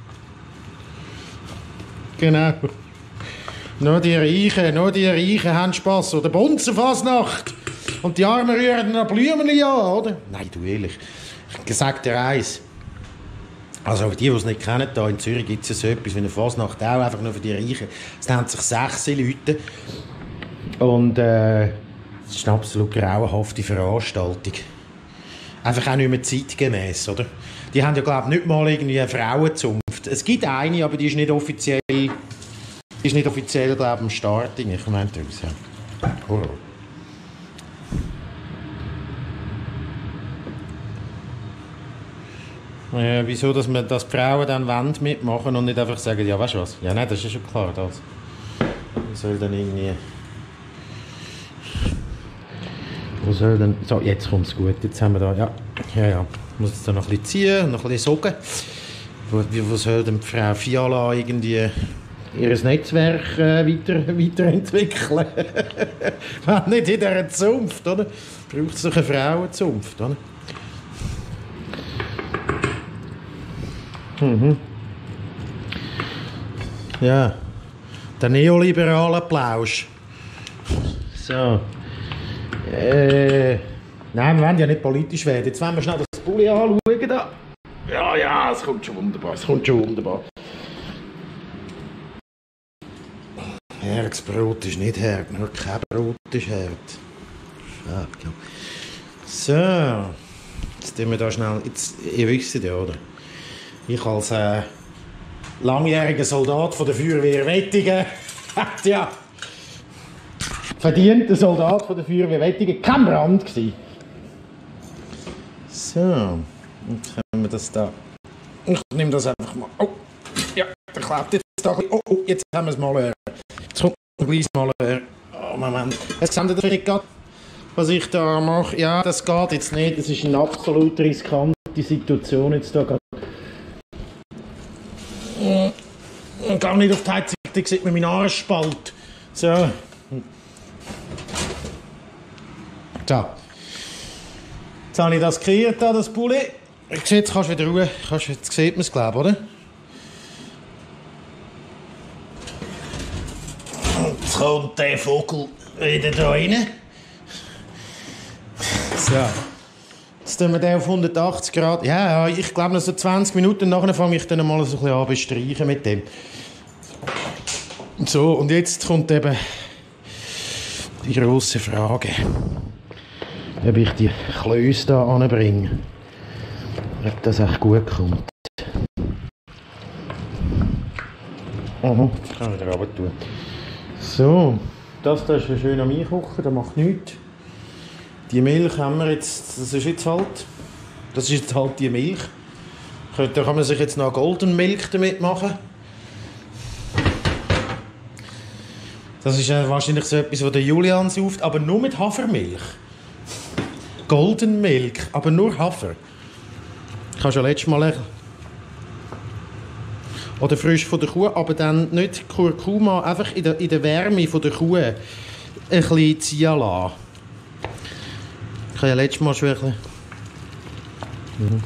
Genau. Nur die Reichen, nur die Reichen haben Spass. Oder Bonzenfasnacht. Und die Armen rühren noch Blümchen an, oder? Nein, du ehrlich. Ich sage dir eins. Also die, die es nicht kennen, da in Zürich gibt es ja so etwas wie eine Fasnacht, auch einfach nur für die Reichen. Es nennt sich sechs Leute. Und äh, es ist eine absolut grauenhafte Veranstaltung. Einfach auch nicht mehr zeitgemäß, oder? Die haben ja, glaube ich, nicht mal irgendwie eine Frauenzunft. Es gibt eine, aber die ist nicht offiziell, die ist nicht offiziell, glaube ich, am Start. Ich meine, das ja. Horror. Ja, wieso, dass, wir, dass die Frauen dann wollen mitmachen und nicht einfach sagen, ja, weißt du was? Ja, nein, das ist ja schon klar. Das. Wo soll dann irgendwie... Wo soll dann... So, jetzt kommt es gut. Jetzt haben wir da... Ja, ja, ja. Ich muss jetzt da noch ein bisschen ziehen, noch ein bisschen sogen. Wo, wo soll denn die Frau Fiala irgendwie ihr Netzwerk äh, weiter, weiterentwickeln? Wenn nicht in dieser Zunft, oder? Braucht es doch eine Frauenzunft, oder? Mhm. Ja, der neoliberale Plausch. So. Äh, nein, wir wollen ja nicht politisch werden. Jetzt wollen wir schnell das Pulli anschauen. Da. Ja, ja, es kommt schon wunderbar. Es kommt schon wunderbar. Herzbrot ist nicht hart, nur kein Brot ist hart. Ja, genau. So. Jetzt tun wir da schnell. Jetzt, ihr wisst ja, oder? Ich als äh, langjähriger Soldat von der Feuerwehr Wettingen, ja, verdienter Soldat von der Feuerwehr Wettingen, kein Brand gewesen. So, jetzt können wir das da. Ich nehme das einfach mal. Oh, ja, der klebt jetzt da ein bisschen. Oh, oh, jetzt haben wir es mal. Äh, jetzt kommt ein kleines Mal. Äh, oh, Moment. Jetzt seht ihr vielleicht gerade, was ich da mache. Ja, das geht jetzt nicht. Das ist eine absolut riskante Situation jetzt da gerade. Ich gehe nicht auf die Heizung, da sieht man meinen Arschspalt. So. So. Jetzt habe ich das kreiert, das Pulli. Jetzt kannst du wieder ruhen. Jetzt sieht man es, glaube ich, oder? Jetzt kommt der Vogel wieder da rein. So. Jetzt tun wir den auf hundertachtzig Grad. Ja, ja, ich glaube noch so zwanzig Minuten nachher fange ich dann mal so ein bisschen an bestreichen mit dem. So, und jetzt kommt eben die grosse Frage, ob ich die Klöße hier anbringe. Ob das echt gut kommt. Aha, das kann ich wieder runter tun. So, das hier ist schön am Einkochen, das macht nichts. Die Milch haben wir jetzt, das ist jetzt halt, das ist jetzt halt die Milch. Da kann man sich jetzt noch Golden Milk damit machen. Das ist äh, wahrscheinlich so etwas, was der Julian sauft, aber nur mit Hafermilch. Golden Milk, aber nur Hafer. Ich habe schon letztes Mal oder frisch von der Kuh, aber dann nicht Kurkuma, einfach in der, in der Wärme von der Kuh ein bisschen ziehen lassen. Ich habe ja letztes Mal schon ein bisschen mhm.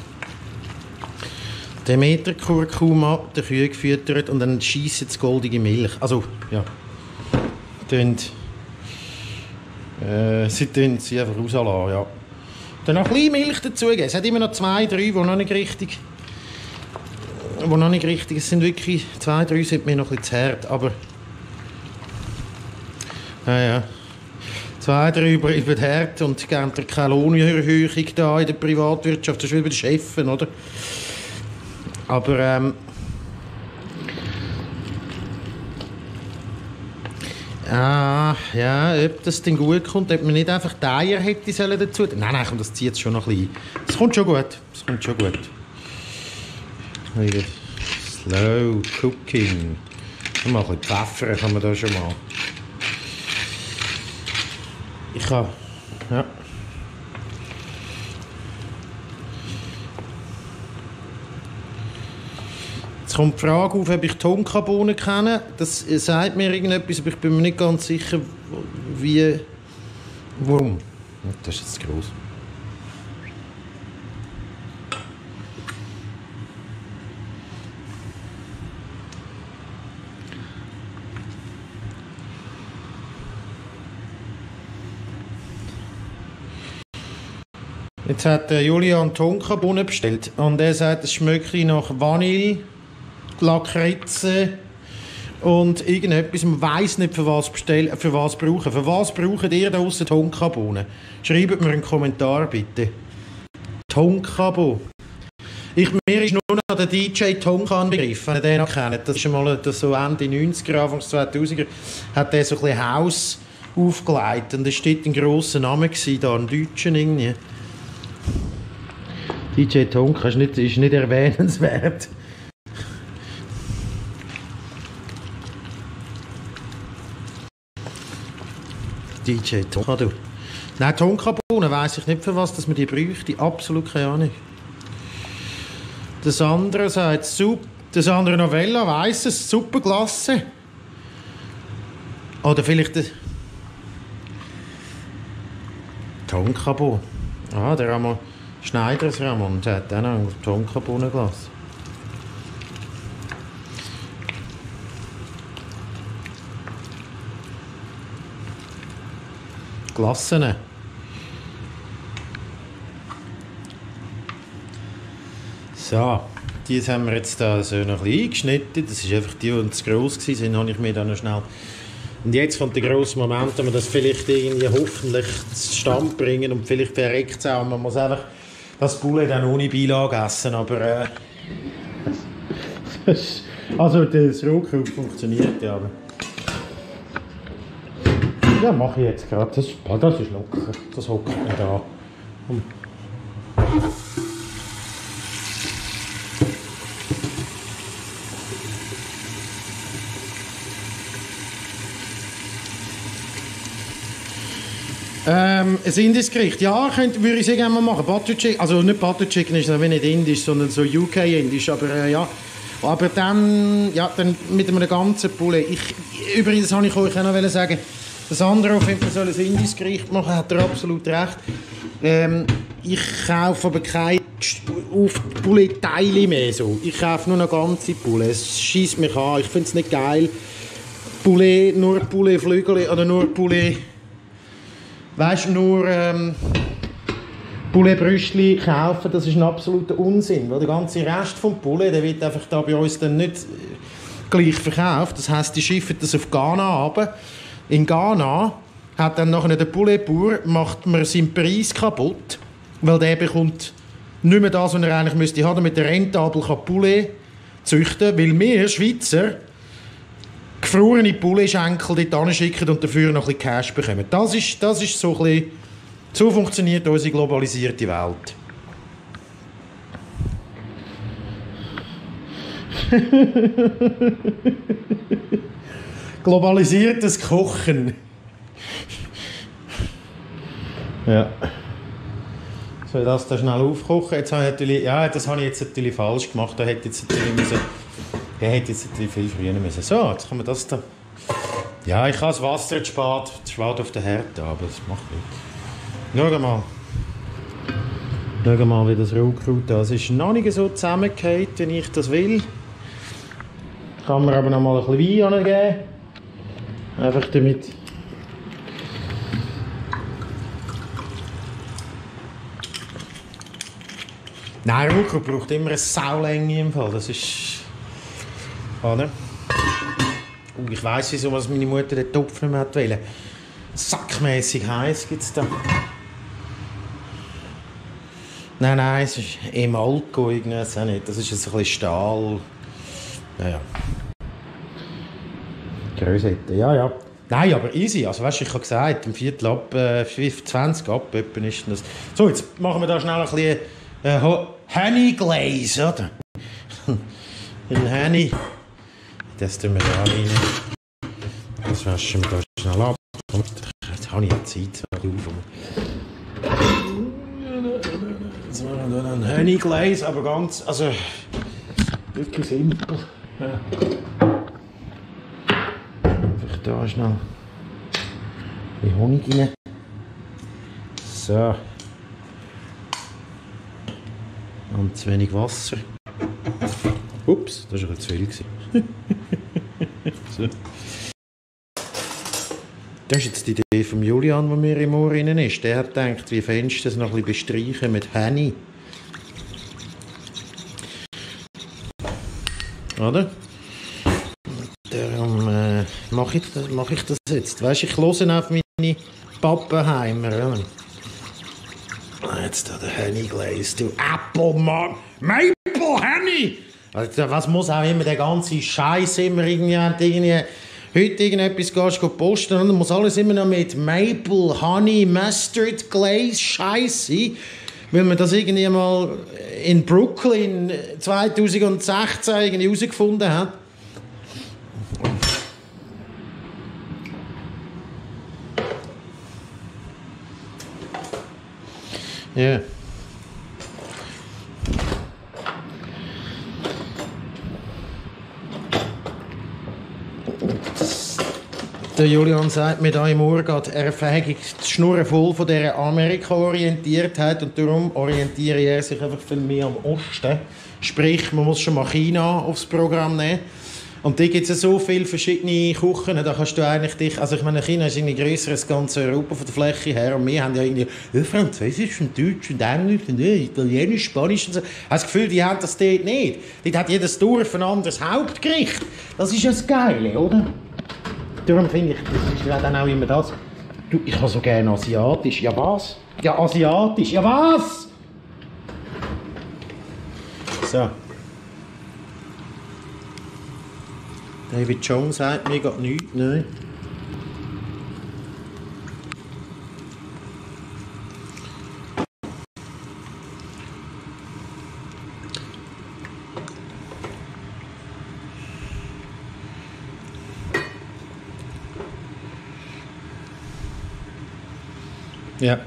den Meter Kurkuma der Kühe gefüttert und dann schiessen sie goldige Milch. Also, ja. Tönt, äh, sie tun sie einfach rauslassen, ja. Dann noch ein bisschen Milch dazugeben. Es hat immer noch zwei, drei, die noch nicht richtig... Die noch nicht richtig... Es sind wirklich... Zwei, drei sind mir noch ein bisschen zu hart, aber... Ja, ja. Zwei, drei bleiben hart und geben dir keine Lohnerhöhung da in der Privatwirtschaft. Das ist wie bei den Chefen, oder? Aber, ähm... Ah, ja, ob das denn gut kommt, ob man nicht einfach die Eier hätte sollen dazu. Nein, nein, komm, das zieht es schon noch ein bisschen. Das kommt schon gut. Das kommt schon gut. Wieder Slow Cooking. Mal ein bisschen Pfeffer kann man da schon mal. Ich kann... Ja. Jetzt kommt die Frage auf, ob ich Tonkabohnen kenne. Das sagt mir irgendetwas, aber ich bin mir nicht ganz sicher, wie... Warum? Das ist jetzt gross. Jetzt hat Julian Tonkabohnen bestellt und er sagt, es schmeckt nach Vanille, Lakritze und irgendetwas. Man weiss nicht, für was bestellen, für was brauchen. Für was braucht ihr da aussen Tonkabohnen? Schreibt mir einen Kommentar bitte. Tonkabo. Ich, mir ist nur noch der D J Tonka ein Begriff, wenn ihr den noch kennt. Das ist mal das so Ende neunziger, Anfang zweitausender, hat der so ein bisschen Haus aufgelegt und es war ein grosser Name da, ein Deutscher irgendwie. D J Tonka ist nicht, ist nicht erwähnenswert. D J Tonka, du. Nein, Tonkabohnen weiss ich nicht, für was dass man die bräuchte. Absolut keine Ahnung. Das andere sagt Suppe. Das andere Novella weiss es, Suppenglasse. Oder vielleicht der Tonkabo. Ah, der Ramon Schneiders Ramon, der hat auch noch ein Tonkabohnenglas. Glassen. So, die haben wir jetzt da so noch ein bisschen eingeschnitten. Das ist einfach die, die zu gross waren, habe ich mir dann noch schnell... Und jetzt kommt der grosse Moment, wo wir das vielleicht irgendwie hoffentlich zustande bringen und vielleicht verreckt es auch. Man muss einfach das Poulet dann ohne Beilage essen, aber... Äh, also das Rohkraut funktioniert ja, aber... Ja, mache ich jetzt gerade. Das, das ist locker. Das hockt mir da. Und Ähm, ein indisches Gericht. Ja, könnte, würde ich sehr gerne mal machen. Butter Chicken, also nicht Butter Chicken ist dann nicht indisch, sondern so U K-indisch, aber äh, ja. Aber dann, ja, dann mit einem ganzen Poulet. Ich, übrigens wollte ich euch auch noch sagen, das andere, auf jeden Fall soll ein indisches Gericht machen, hat er absolut recht. Ähm, ich kaufe aber keine Poulet-Teile mehr so. Ich kaufe nur eine ganze Poulet. Es scheisst mich an, ich finde es nicht geil. Poulet, nur Poulet-Flügel oder nur Poulet... Weißt du, nur ähm, Poulet-Brüstli kaufen, das ist ein absoluter Unsinn. Weil der ganze Rest vom Poulet, der wird einfach da bei uns dann nicht gleich verkauft. Das heisst, die schiffen das auf Ghana runter. In Ghana hat dann nachher der Poulet-Bauer, macht man seinen Preis kaputt, weil der bekommt nicht mehr das, was er eigentlich müsste haben, damit er rentabel Poulet züchten kann. Weil wir Schweizer gefrorene Poulet-Schenkel dort hinschicken und dafür noch ein bisschen Cash bekommen. Das ist, das ist so ein bisschen, so funktioniert unsere globalisierte Welt. Globalisiertes Kochen. Ja. Soll ich das da schnell aufkochen? Jetzt habe ich natürlich, ja, das habe ich jetzt natürlich falsch gemacht. Da hätte jetzt natürlich müssen, der hätte jetzt natürlich viel früher müssen. So, jetzt kann man das da... Ja, ich habe das Wasser jetzt spät, spät auf der Herde, aber das macht nichts. Schau mal. Schau mal, wie das Rohkraut da ist. Es ist noch nicht so zusammengefallen, wenn ich das will. Kann man aber noch mal ein bisschen Wein angeben. Einfach damit... Nein, Rohkraut braucht immer eine Saulänge im Fall. Das ist... Oder? Uh, ich weiss, wieso was meine Mutter den Topf nicht mehr wollte. Sackmässig heiß gibt es da. Nein, nein, es ist Emalco, irgendwas auch nicht. Das ist jetzt ein bisschen Stahl. Ja, ja. Größette, ja, ja. Nein, aber easy. Also weißt du, ich habe gesagt, im Viertel ab, äh, zwanzig ab, etwa ist das. So, jetzt machen wir da schnell ein bisschen äh, Honey Glaze, oder? Ein Honey. Das tun wir da rein. Das waschen wir da schnell ab. habe ich ja Zeit. Jetzt machen wir dann ein Honigleis, aber ganz, also wirklich simpel. Ja. Einfach da schnell die Honig rein. So. Und zu wenig Wasser. Ups, das war ein zu viel. So. Das ist jetzt die Idee von Julian, die mir im Ohr drin ist. Der hat gedacht, wie fändest du das noch ein bisschen bestreichen mit Honey? Oder? Darum äh, mache ich, mach ich das jetzt. Weißt du, ich höre auf meine Pappenheimer. Ja. Jetzt da der Honey Glaze, du Apple Ma Maple Honey! Also, was muss auch immer der ganze Scheiß immer irgendwie, irgendwie heute irgendetwas gehst du posten und dann muss alles immer noch mit Maple Honey Mustard Glaze Scheiß sein, weil man das irgendwie mal in Brooklyn zwanzig sechzehn irgendwie herausgefunden hat. Ja. Yeah. Der Julian sagt mir da im Ohr, er fähig die Schnurren voll von dieser Amerika-Orientiertheit und darum orientiere er sich einfach viel mehr am Osten. Sprich, man muss schon mal China aufs Programm nehmen. Und da gibt es ja so viele verschiedene Küchen, da kannst du eigentlich dich, also ich meine, China ist irgendwie grösser als ganz Europa von der Fläche her und wir haben ja irgendwie ja, Französisch und Deutsch und Englisch und ja, Italienisch, Spanisch und so. Ich habe das Gefühl, die haben das dort nicht. Dort hat jedes Dorf ein anderes Hauptgericht. Das ist ja das Geile, oder? Darum finde ich, das ist ja dann auch immer das. Du, ich habe so gerne Asiatisch. Ja was? Ja Asiatisch. Ja was? So. David Jones sagt mir gerade nichts, nein. Ja.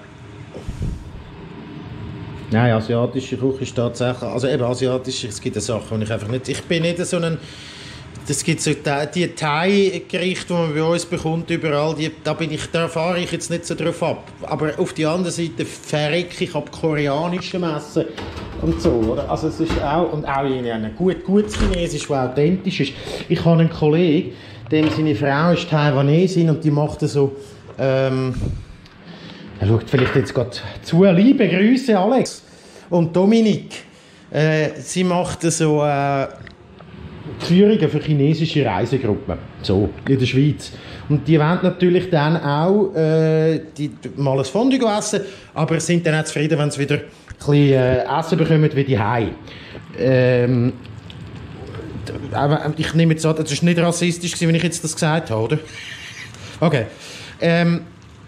Nein, asiatische Küche ist tatsächlich, also eben asiatisch, es gibt Sachen, die ich einfach nicht, ich bin nicht so ein, es gibt so die Thai-Gerichte, die man bei uns bekommt, überall, die, da, bin ich, da fahre ich jetzt nicht so drauf ab. Aber auf der anderen Seite verrecke ich ab koreanischem Essen und so, oder? Also es ist auch, und auch in einem gut, gutes Chinesisch, das authentisch ist. Ich habe einen Kollegen, dem seine Frau ist Taiwanesin und die macht so, ähm, er schaut vielleicht jetzt gerade zu. Liebe Grüße, Alex und Dominik. Äh, sie macht so äh, Führungen für chinesische Reisegruppen. So, in der Schweiz. Und die wollen natürlich dann auch äh, die, mal ein Fondue essen, aber sind dann auch zufrieden, wenn sie wieder ein bisschen äh, Essen bekommen wie die Hause. Ähm, ich nehme jetzt an, das war nicht rassistisch, wenn ich jetzt das gesagt habe, oder? Okay. Ähm,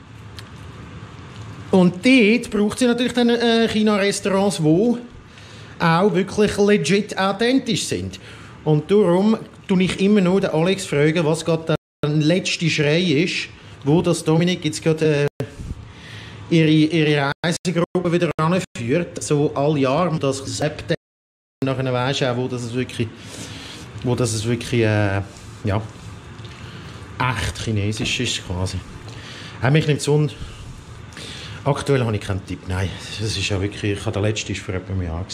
Und dort braucht sie natürlich dann äh, China-Restaurants, die auch wirklich legit authentisch sind. Und darum tue ich immer nur den Alex fragen, was gerade der letzte Schrei ist, wo das Dominik jetzt gerade äh, ihre, ihre Reisegruppe wieder anführt, so alle Jahre, und das September, nachher weisst du auch, wo das wirklich, wo das wirklich äh, ja, echt chinesisch ist quasi. Äh, mich nimmt so ein Aktuell habe ich keinen Tipp, nein. Das ist ja wirklich, ich habe der letzte war vor etwa einem Jahr.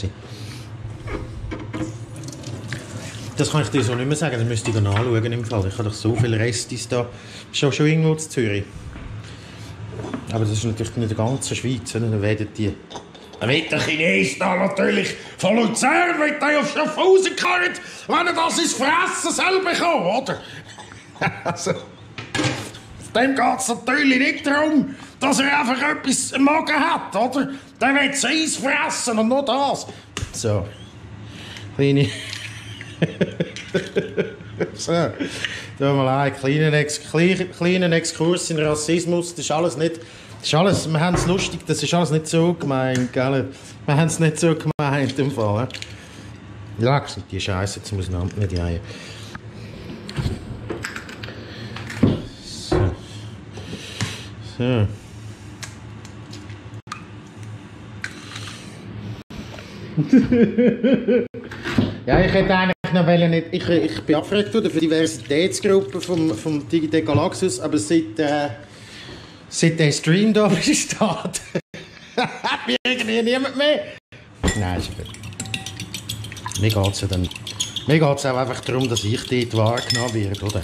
Das kann ich dir so nicht mehr sagen, das müsste ich nachschauen im Fall. Ich habe doch so viele Restis da, schon, schon irgendwo in Zürich. Aber das ist natürlich nicht die ganze Schweiz, dann werden die... Dann wird der Chines da natürlich von Luzern, wird der auf Schaffhausen gekarrt, wenn er das ins Fressen soll bekommen, oder? Also... Dem geht es natürlich nicht darum, dass er einfach etwas im Magen hat, oder? Der will es Eis fressen und nur das. So. Kleine... so. Da mal einen kleinen, Ex kleinen Exkurs in Rassismus. Das ist alles nicht... Das ist alles... Wir haben es lustig, das ist alles nicht so gemeint, gell? Wir haben es nicht so gemeint im Fall. Ja, die Scheiße, jetzt muss ich nicht rein. So. Ja, ich hätte eigentlich noch nicht. Ich, ich bin abgefragt worden für die Diversitätsgruppe vom, vom Digitec Galaxus, aber seit, äh, seit der Stream da besteht, hat mir irgendwie niemand mehr. Nein, ist gut. Mir geht es ja dann. Mir geht es auch einfach darum, dass ich dort wahrgenommen werde, oder?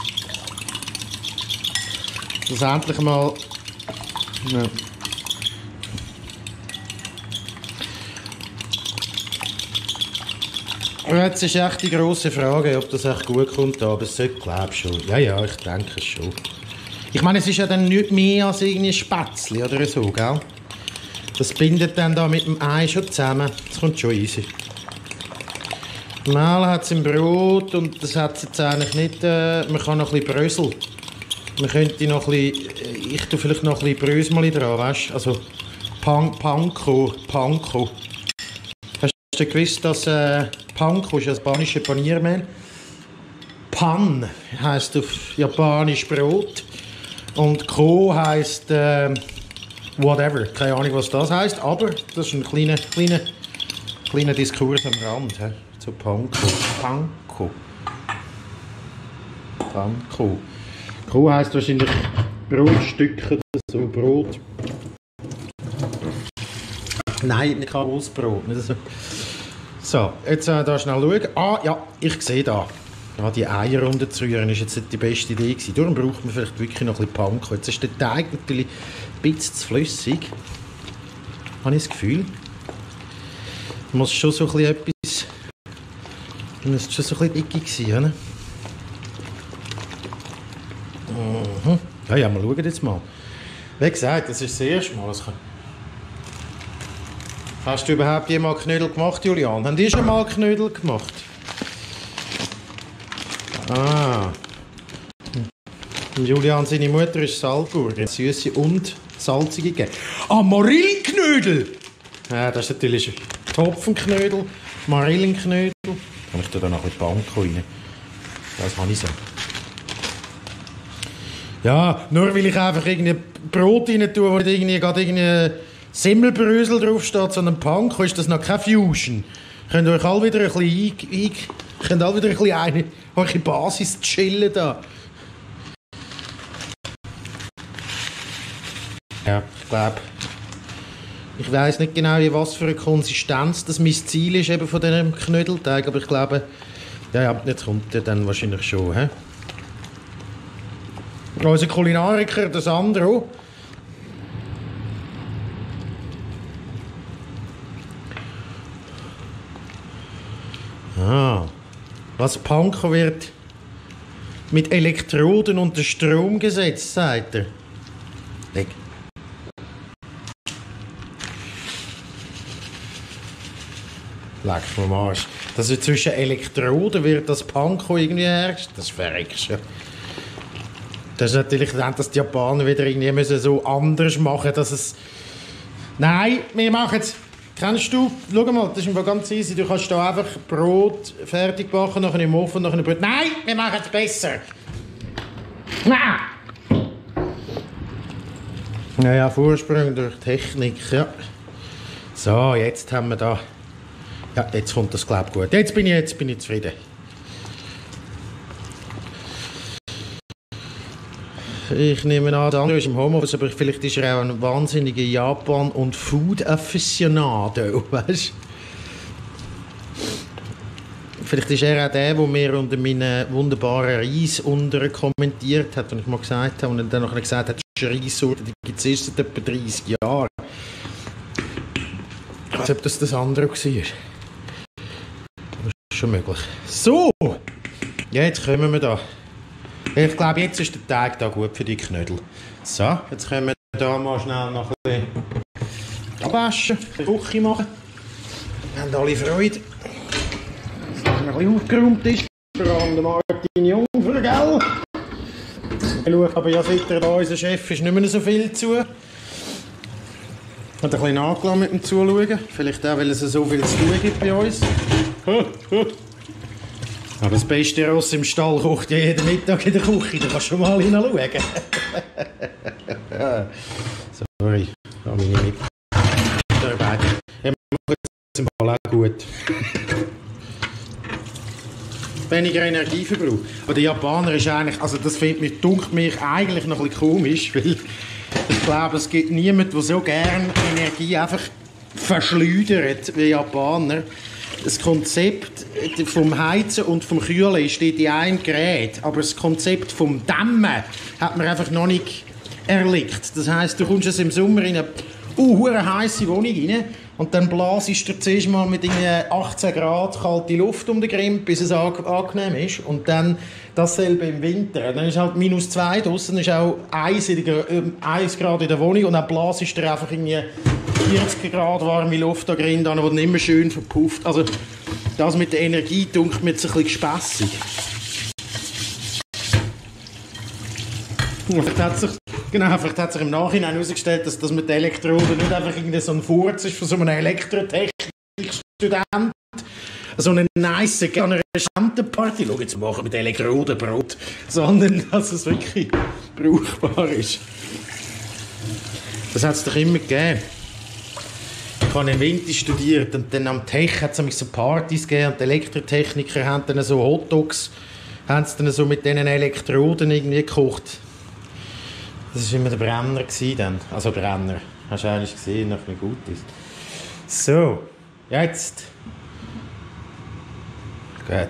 Dass endlich mal. Ja. Jetzt ist echt die grosse Frage, ob das echt gut kommt, aber es sollte, glaube ich, schon. Ja, ja, ich denke es schon. Ich meine, es ist ja dann nicht mehr als irgendwie ein Spätzle oder so, gell? Das bindet dann da mit dem Ei schon zusammen. Das kommt schon easy. Mehl hat es im Brot und das hat es jetzt eigentlich nicht. Äh, man kann noch ein bisschen Brösel. Man könnte noch ein bisschen. Ich tue vielleicht noch ein bisschen Brösmeli dran, weißt du? Also Pan Panko. Panko. Hast du gewusst, dass äh, Panko ist ein spanisches Paniermehl? Pan heisst auf Japanisch Brot. Und Ko heisst äh, whatever. Keine Ahnung, was das heisst, aber das ist ein kleiner, kleiner, kleiner Diskurs am Rand. He? Zu Panko. Panko. Panko. Ko heisst wahrscheinlich Brotstücke oder so. Brot. Nein, nicht Brot. Nicht so. So, jetzt äh, da schnell schauen. Ah, ja, ich sehe da. Ja, die Eier runterzurühren ist jetzt nicht die beste Idee gewesen. Darum braucht man vielleicht wirklich noch ein bisschen Panko. Jetzt ist der Teig natürlich ein bisschen zu flüssig. Habe ich das Gefühl. Muss schon so ein bisschen etwas... Muss schon so ein bisschen dickig sein, ne? Mhm. Ja, ja, wir schauen jetzt mal. Wie gesagt, das ist das erste Mal. Das kann... Hast du überhaupt jemals Knödel gemacht, Julian? Haben die schon mal Knödel gemacht? Ah. Julian, seine Mutter ist Salzburger. Süße und salzige gegeben. Ah, Marillenknödel! Ja, das ist natürlich Topfenknödel, Marillenknödel. Kann ich da noch ein bisschen Panko rein? Das habe ich so. Ja, nur weil ich einfach irgendwie Brot rein tue, wo nicht irgendwie gerade irgendwie Semmelbrösel draufsteht, sondern Panko, ist das noch keine Fusion. Könnt ihr euch alle wieder ein bisschen ein, ein, könnt alle wieder ein bisschen eine, eure Basis chillen da. Ja, ich glaube, ich weiss nicht genau, was für eine Konsistenz das mein Ziel ist eben von diesem Knödelteig, aber ich glaube, ja, ja, jetzt kommt er dann wahrscheinlich schon. He? Unser Kulinariker, der Sandro, ah, was Panko wird mit Elektroden unter Strom gesetzt, sagt er. Leg. Leck vom Arsch. Dass er zwischen Elektroden wird das Panko irgendwie hergestellt. Das verreckst du. Das ist natürlich dann, dass die Japaner wieder irgendwie müssen so anders machen, dass es... Nein, wir machen es. Kennst du? Schau mal, das ist ganz easy. Du kannst da einfach Brot fertig backen, nachher im Ofen, nachher Brot. Nein, wir machen es besser. Nein! Naja, Vorsprung durch Technik, ja. So, jetzt haben wir da... Ja, jetzt kommt das, glaube ich, gut. Jetzt bin ich, jetzt bin ich zufrieden. Ich nehme an, der andere ist im Homeoffice, aber vielleicht ist er auch ein wahnsinniger Japan- und Food-Afficionado, weißt du? Vielleicht ist er auch der, der mir unter meinen wunderbaren Reis unter kommentiert hat, und ich mal gesagt habe, und dann noch gesagt hat, das ist eine Reissorte, die gibt es erst seit etwa dreißig Jahren. Als ob das das andere war. Das ist schon möglich. So! Ja, jetzt kommen wir da. Ich glaube, jetzt ist der Teig da gut für die Knödel. So, jetzt können wir da mal schnell noch ein bisschen abwaschen, ein bisschen Küche machen. Wir haben alle Freude. Dass es noch ein bisschen aufgeräumt ist. Vor allem der Martin Jungfer, gell? Schaut aber ja, seit er da unser Chef ist, nicht mehr so viel zu. Hat ein bisschen nachgelassen mit dem Zuschauen. Vielleicht auch, weil es so viel zu tun gibt bei uns. Aber das beste Ross im Stall kocht ja jeden Mittag in der Küche. Da kannst du schon mal hinschauen. Sorry, da habe ich nicht mitgearbeitet. Ja, wir machen es im Fall auch gut. Weniger Energieverbrauch. Aber der Japaner ist eigentlich, also das findet mich, dunkelt mich eigentlich noch ein bisschen komisch, weil ich glaube, es gibt niemanden, der so gerne Energie einfach verschleudert wie Japaner. Das Konzept vom Heizen und vom Kühlen steht in einem Gerät, aber das Konzept vom Dämmen hat man einfach noch nicht erlebt. Das heisst, du kommst jetzt im Sommer in eine uh, heisse Wohnung rein und dann blasest du zuerst mal mit achtzehn Grad kalte Luft um den Grimm, bis es angenehm ist. Und dann dasselbe im Winter. Dann ist halt minus zwei draussen, ist auch eins Grad in der Wohnung und dann blasest du einfach irgendwie vierzig Grad warme Luft da drin, die dann immer schön verpufft. Also das mit der Energie dunkelt mir jetzt ein bisschen gespässig. Vielleicht hat sich, genau, vielleicht hat sich im Nachhinein herausgestellt, dass das mit den Elektroden nicht einfach so ein Furz ist von so einem Elektrotechnik-Student, so eine nice, eine Studentenparty, schau jetzt machen mit Elektrodenbrot, sondern dass es wirklich brauchbar ist. Das hat es doch immer gegeben. Ich habe in Winter studiert und dann am Tech hat es so Partys gegeben und die Elektrotechniker haben dann so Hotdogs, haben es dann so mit diesen Elektroden irgendwie gekocht. Das war immer der Brenner dann. Also Brenner. Hast du eigentlich gesehen, noch wie gut ist. So, jetzt. Gut.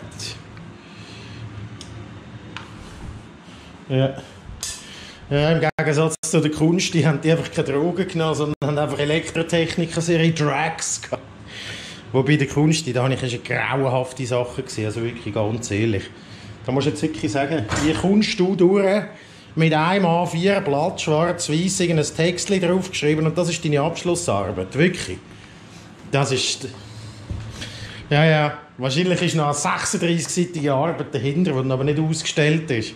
Ja. Ja, im Gegensatz zu der Kunst, die haben die einfach keine Drogen genommen, sondern haben einfach Elektrotechniker-Serie Drags gehabt. Wobei der Kunst, da habe ich eine grauenhafte Sache gesehen, also wirklich ganz ehrlich. Da musst du jetzt wirklich sagen, wie kommst du durch mit einem A vier Blatt schwarz-weiß ein Textchen draufgeschrieben und das ist deine Abschlussarbeit, wirklich. Das ist... Ja, ja, wahrscheinlich ist noch eine sechsunddreißig-seitige Arbeit dahinter, die aber nicht ausgestellt ist.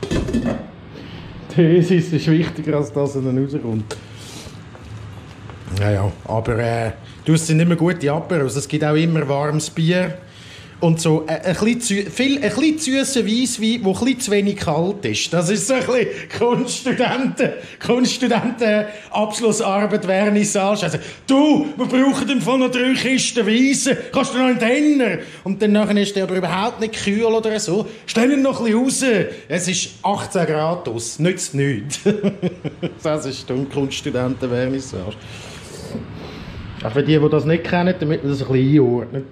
Die Thesis ist wichtiger, als das dann rauskommt. Ja, ja, aber äh, du, es sind immer gute Aperos, es gibt auch immer warmes Bier. Und so äh, ein bisschen, viel, ein bisschen süßer Weisswein, der ein bisschen zu wenig kalt ist. Das ist so ein bisschen Kunststudenten, Kunststudenten Abschlussarbeit, Vernissage. Also, du, wir brauchen im Fall noch drei Kisten Weisse. Kannst du noch einen Denner? Und dann nachher ist der aber überhaupt nicht kühl oder so. Stell ihn noch ein bisschen raus. Es ist achtzehn Grad aus. Nützt nichts. Das ist dann Kunststudenten Vernissage. Auch für die, die das nicht kennen, damit man das ein bisschen einordnet.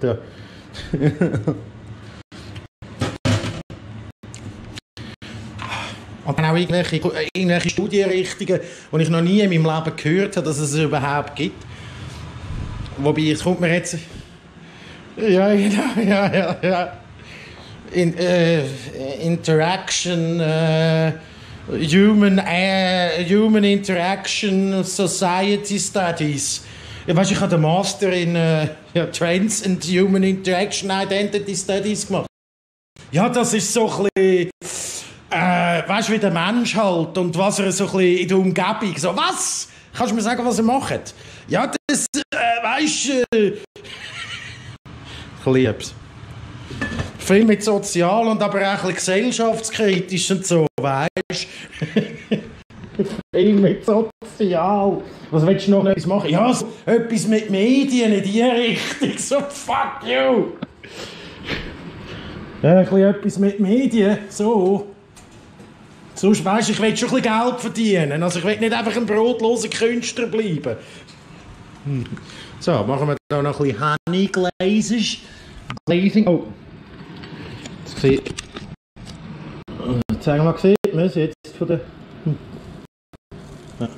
Und dann auch irgendwelche, irgendwelche Studienrichtungen, die ich noch nie in meinem Leben gehört habe, dass es überhaupt gibt. Wobei, es kommt mir jetzt... Ja, ja, ja, ja, ja. In, äh, Interaction, äh, Human, äh, Human Interaction Society Studies. Ja, weißt, ich habe den Master in äh, ja, Trends and Human Interaction Identity Studies gemacht. Ja, das ist so ein bisschen, äh, weißt du, wie der Mensch halt und was er so ein bisschen in der Umgebung, so, was? Kannst du mir sagen, was er macht? Ja, das, äh, weißt du, äh, ich lieb's. Viel mit sozial und aber auch ein bisschen gesellschaftskritisch und so, weißt du. Viel mit sozial. Was willst du noch etwas machen? Ja, so, etwas mit Medien in die Richtung. So, fuck you! Ja, ein bisschen etwas mit Medien, so. Sonst weisst du, ich will schon ein bisschen Geld verdienen. Also ich will nicht einfach ein brotloser Künstler bleiben. Hm. So, machen wir da noch ein bisschen Honey Glazing. Glazing. Oh. Jetzt sieht... Jetzt haben wir mal gesehen, wir sind jetzt von der... Hm. Ja.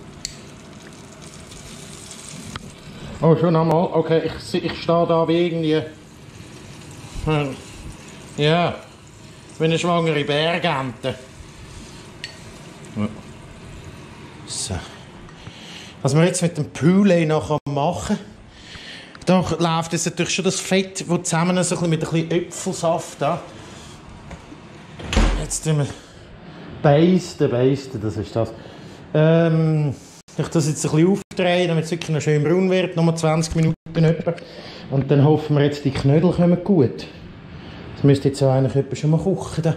Oh, schon einmal. Okay, ich, ich stehe da wie irgendwie... Hm. Ja, wie eine schwangere Bergente. Ja. So. Was wir jetzt mit dem Poulet noch machen kann, da läuft jetzt natürlich schon das Fett, das zusammen so ein bisschen mit ein bisschen Äpfelsaft da. Jetzt tun wir basten, basten, das ist das. Ähm, ich das jetzt ein bisschen aufdrehen, damit es wirklich noch schön braun wird, nochmal zwanzig Minuten etwa. Und dann hoffen wir jetzt, die Knödel kommen gut. müsste jetzt eigentlich jemand schon mal kochen. Da.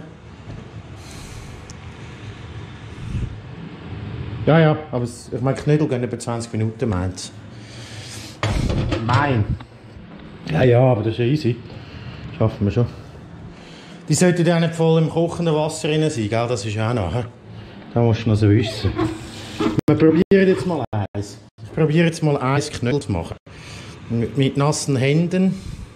Ja, ja, aber es, ich meine, Knödel gehen etwa zwanzig Minuten, meint Mein. Ja, ja, aber das ist ja easy. Schaffen wir schon. Die sollten ja nicht voll im kochenden Wasser rein sein, gell? Das ist ja auch nachher. Da musst du noch so wissen. Wir probieren jetzt mal eins. Ich probiere jetzt mal eins Knödel zu machen. Mit, mit nassen Händen.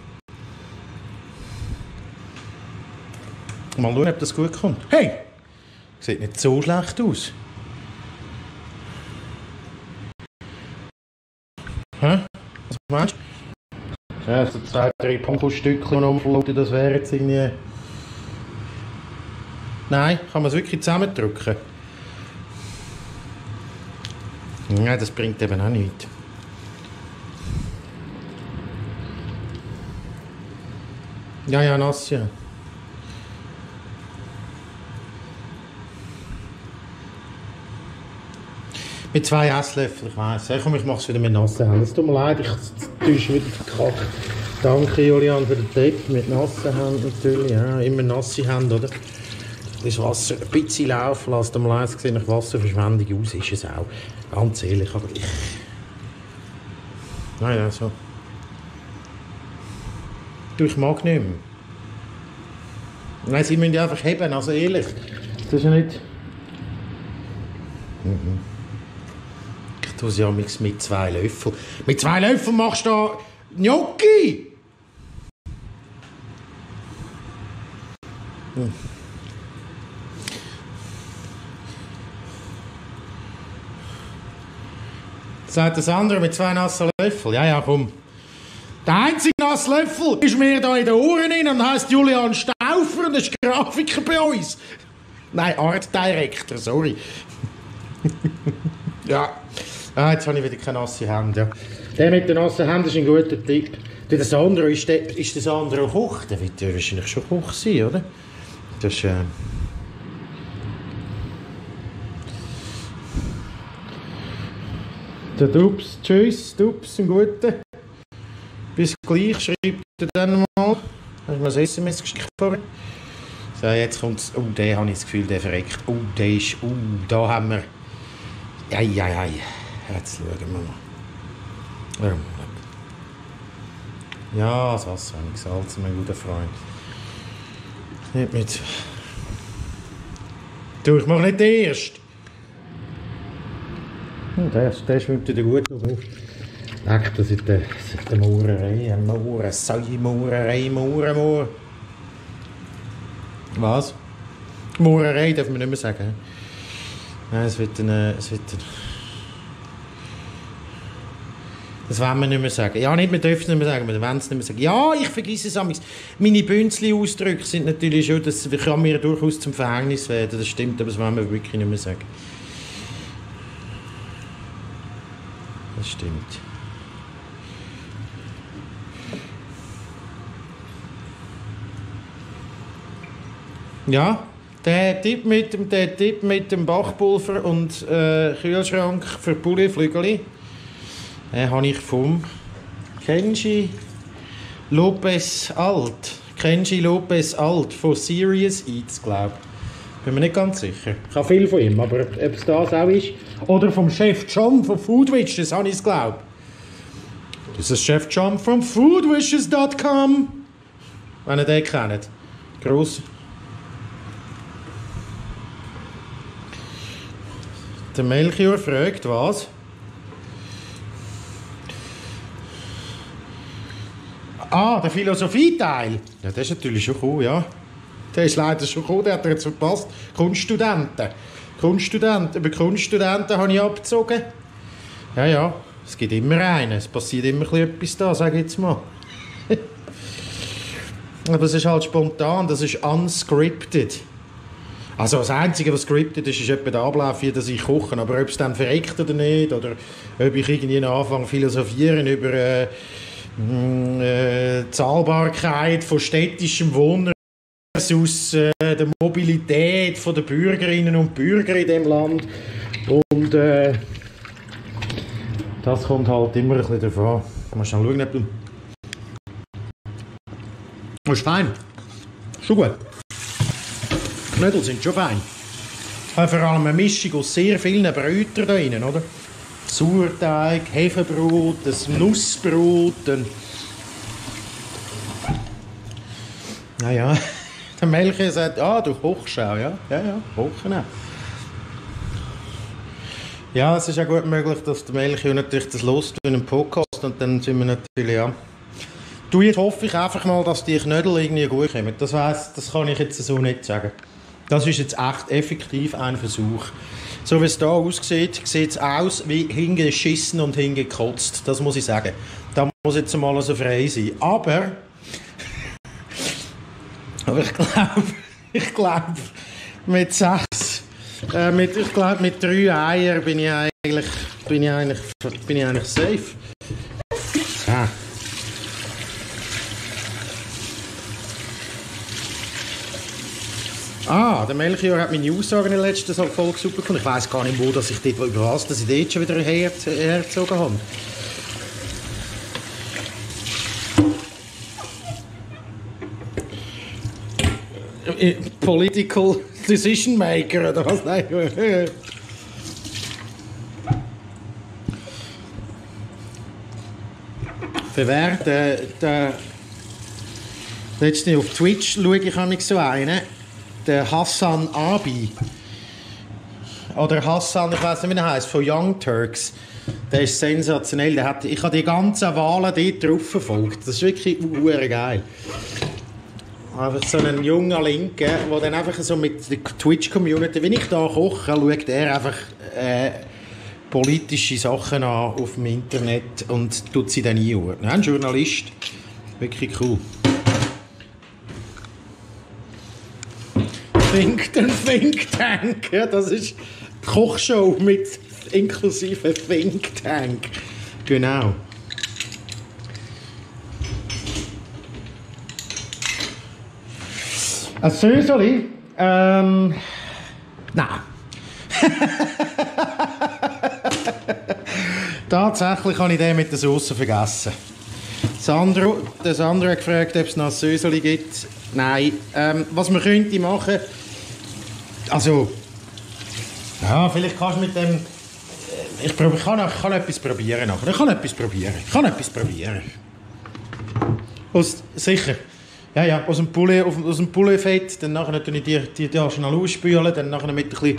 Mal schauen, ob das gut kommt. Hey! Sieht nicht so schlecht aus. Hä? Was meinst du? Ja, so zwei, drei Pommes-Stückchen umfloten, das wäre jetzt irgendwie... Nein, kann man es wirklich zusammendrücken? Nein, das bringt eben auch nichts. Ja, ja, nass, ja. Mit zwei Esslöffeln, ich weiss. Ja, komm, ich mache es wieder mit nassen Händen. Es tut mir leid, ich tue schon wieder verkackt. Danke, Julian, für den Tipp. Mit nassen Händen natürlich. Ja, immer nasse Hände, oder? Das Wasser ein bisschen laufen lassen. Tut mir leid, es sieht nach Wasserverschwendung aus, ist es auch. Ganz ehrlich, aber ich... Nein, ja, so. Du, ich mag nicht mehr. Nein, sie müssen einfach heben, also ehrlich. Das ist ja nicht... Mhm. Ich tue sie ja mit zwei Löffeln. Mit zwei Löffeln machst du da Gnocchi! Hm. Sagt das andere mit zwei nassen Löffeln? Ja, ja, komm. Der einzige nasse Löffel ist mir da in den Ohren rein und heisst Julian Stauffer und ist Grafiker bei uns. Nein, Art Director, sorry. Ja, ah, jetzt habe ich wieder keine nasse Hände. Ja. Der mit den nassen Händen ist ein guter Tipp. Das andere, ist, der, ist das andere Koch? Der wird ja wahrscheinlich schon Koch sein, oder? Das ist... Äh Der Dubs, tschüss, Dubs, ein guter. Bis gleich, schreibt er dann mal. Hast du mir ein S M S geschickt vorher? So, jetzt kommt es. Oh, der habe ich das Gefühl, der verreckt. Oh, der ist. Oh, da haben wir. Ei, ei, ei. Jetzt schauen wir mal. Ja, das Wasser habe ich gesalzen, mein guter Freund. Nicht mit. Du, ich mache nicht den ersten. Oh, der, der schwimmt wieder gut auf. Leck, das ist eine Maurerei, eine Maurer, Säumaurerei, Maurer, Maurer. Was? Maurerei darf man nicht mehr sagen. Nein, es wird eine... Es wird eine das wollen wir nicht mehr sagen. Ja, nicht, wir dürfen es nicht mehr sagen, wir wollen es nicht mehr sagen. Ja, ich vergesse es amigs. Meine Bünzli-Ausdrücke sind natürlich schon, das kann mir durchaus zum Verhängnis werden, das stimmt, aber das wollen wir wirklich nicht mehr sagen. Das stimmt. Ja, der Tipp mit dem, der Tipp mit dem Backpulver und äh, Kühlschrank für Pouletflügel, den habe ich vom Kenji Lopez Alt. Kenji Lopez Alt von Serious Eats, glaube ich. Bin mir nicht ganz sicher. Ich habe viel von ihm, aber ob es das auch ist. Oder vom Chef John von Foodwitch, das habe ich es glaube. Das ist Chef John von foodwishes dot com. Wenn ihr den kennt. Gross. Der Melchior fragt, was? Ah, der Philosophieteil. Ja, der ist natürlich schon cool, ja. Der ist leider schon cool, der hat er jetzt verpasst. Kunststudenten. Kunststudenten. Über Kunststudenten habe ich abgezogen. Ja, ja, es gibt immer einen. Es passiert immer etwas da, sage ich jetzt mal. Aber es ist halt spontan, das ist unscripted. Also das Einzige, was scripted ist, ist etwa der Ablauf, wie dass ich koche. Aber ob es dann verreckt oder nicht, oder ob ich irgendwie anfange philosophieren über äh, äh, Zahlbarkeit von städtischem Wohnen versus äh, der Mobilität von der Bürgerinnen und Bürger in diesem Land. Und äh, das kommt halt immer ein bisschen davon. Du musst dann schauen, ob du... Das ist fein. Schon gut. Die Knödel sind schon fein. Ich habe vor allem eine Mischung aus sehr vielen Brötern da drin, oder? Sauerteig, Hefebrot, das Nussbrot. Ein naja, der Melchior sagt, ah, du kochst auch, ja? Ja, ja, kochen auch. Ja, es ist auch gut möglich, dass der Melchior natürlich das lust in einem Podcast und dann sind wir natürlich, ja. Du, jetzt hoffe ich einfach mal, dass die Knödel irgendwie gut kommen. Das weiss, das kann ich jetzt so nicht sagen. Das ist jetzt echt effektiv ein Versuch. So wie es hier aussieht, sieht es aus wie hingeschissen und hingekotzt. Das muss ich sagen. Da muss jetzt mal so frei sein. Aber, aber ich glaube, ich glaube, mit sechs, äh, mit, ich glaube, mit drei Eiern bin ich eigentlich, bin ich eigentlich, bin ich eigentlich safe. Ah. Ah, der Melchior hat meine Aussagen in der letzten Folge super gefunden. Ich weiss gar nicht, wo dass ich dort, über was dass ich dort schon wieder her, hergezogen habe. Political Decision Maker oder was? Nein. Für wer? Der, der, letztens auf Twitch schaue ich auch nicht so einen. Der Hassan Abi. Oder Hassan, ich weiß nicht, wie er heißt, von Young Turks. Der ist sensationell. Der hat, ich habe die ganzen Wahlen dort drauf verfolgt. Das ist wirklich uh, geil. Einfach so ein junger Linker, der dann einfach so mit der Twitch-Community, wenn ich da koche, schaut er einfach äh, politische Sachen an auf dem Internet und tut sie dann einordnen. Ein Journalist. Wirklich cool. Think, Think Tank, ja, das ist die Kochshow mit inklusive Think Tank. Genau. Ein Söseli? Ähm. Nein. Tatsächlich habe ich den mit der Sauce vergessen. Sandro, der Sandro hat gefragt, ob es noch ein Söseli gibt. Nein. Ähm, was man könnte machen. Also. Ja, vielleicht kannst du mit dem. Ich, prob, ich, kann, ich kann etwas probieren nachher. Ich kann etwas probieren. Ich kann etwas probieren. Aus, sicher. Ja, ja, aus dem Poulet, aus dem Pouletfett, dann nachher tue ich die, die, die schnell ausspülen, dann nachher mit ein bisschen,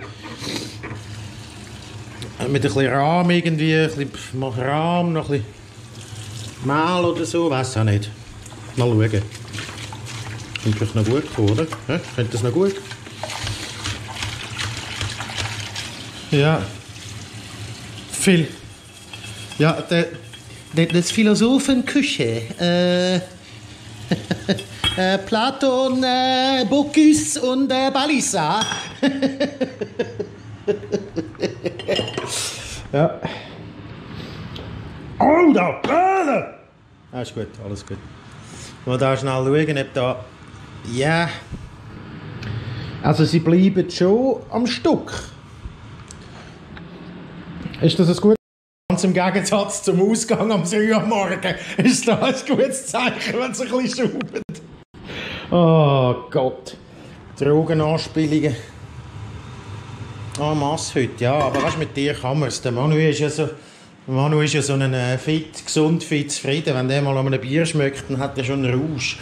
mit ein bisschen Rahm irgendwie, ein bisschen Rahm, noch ein bisschen Mehl oder so, weiss auch nicht. Mal schauen. Könnte das noch gut kommen, oder? Ja, könnte das noch gut? Ja. Viel. Ja, der, der, das Philosophenküche. Äh... äh, Platon, äh, Bocuse und äh, Balissa. Ja. Oh, da Bälle! Ah, ist gut, alles gut. Mal da schnell schauen, ob da... Ja... Also sie bleiben schon am Stück. Ist das ein gutes? Ganz im Gegensatz zum Ausgang am drei am Morgen ist das ein gutes Zeichen, wenn es ein bisschen schaubt. Oh Gott. Drogenanspielungen. Ah, oh, Mass heute, ja. Aber weißt, mit dir kann man es. Der Manu ist ja so, Manu ist ja so ein äh, fit, gesund, fit, zufrieden. Wenn der mal an einem Bier schmeckt, dann hat er schon einen Rausch.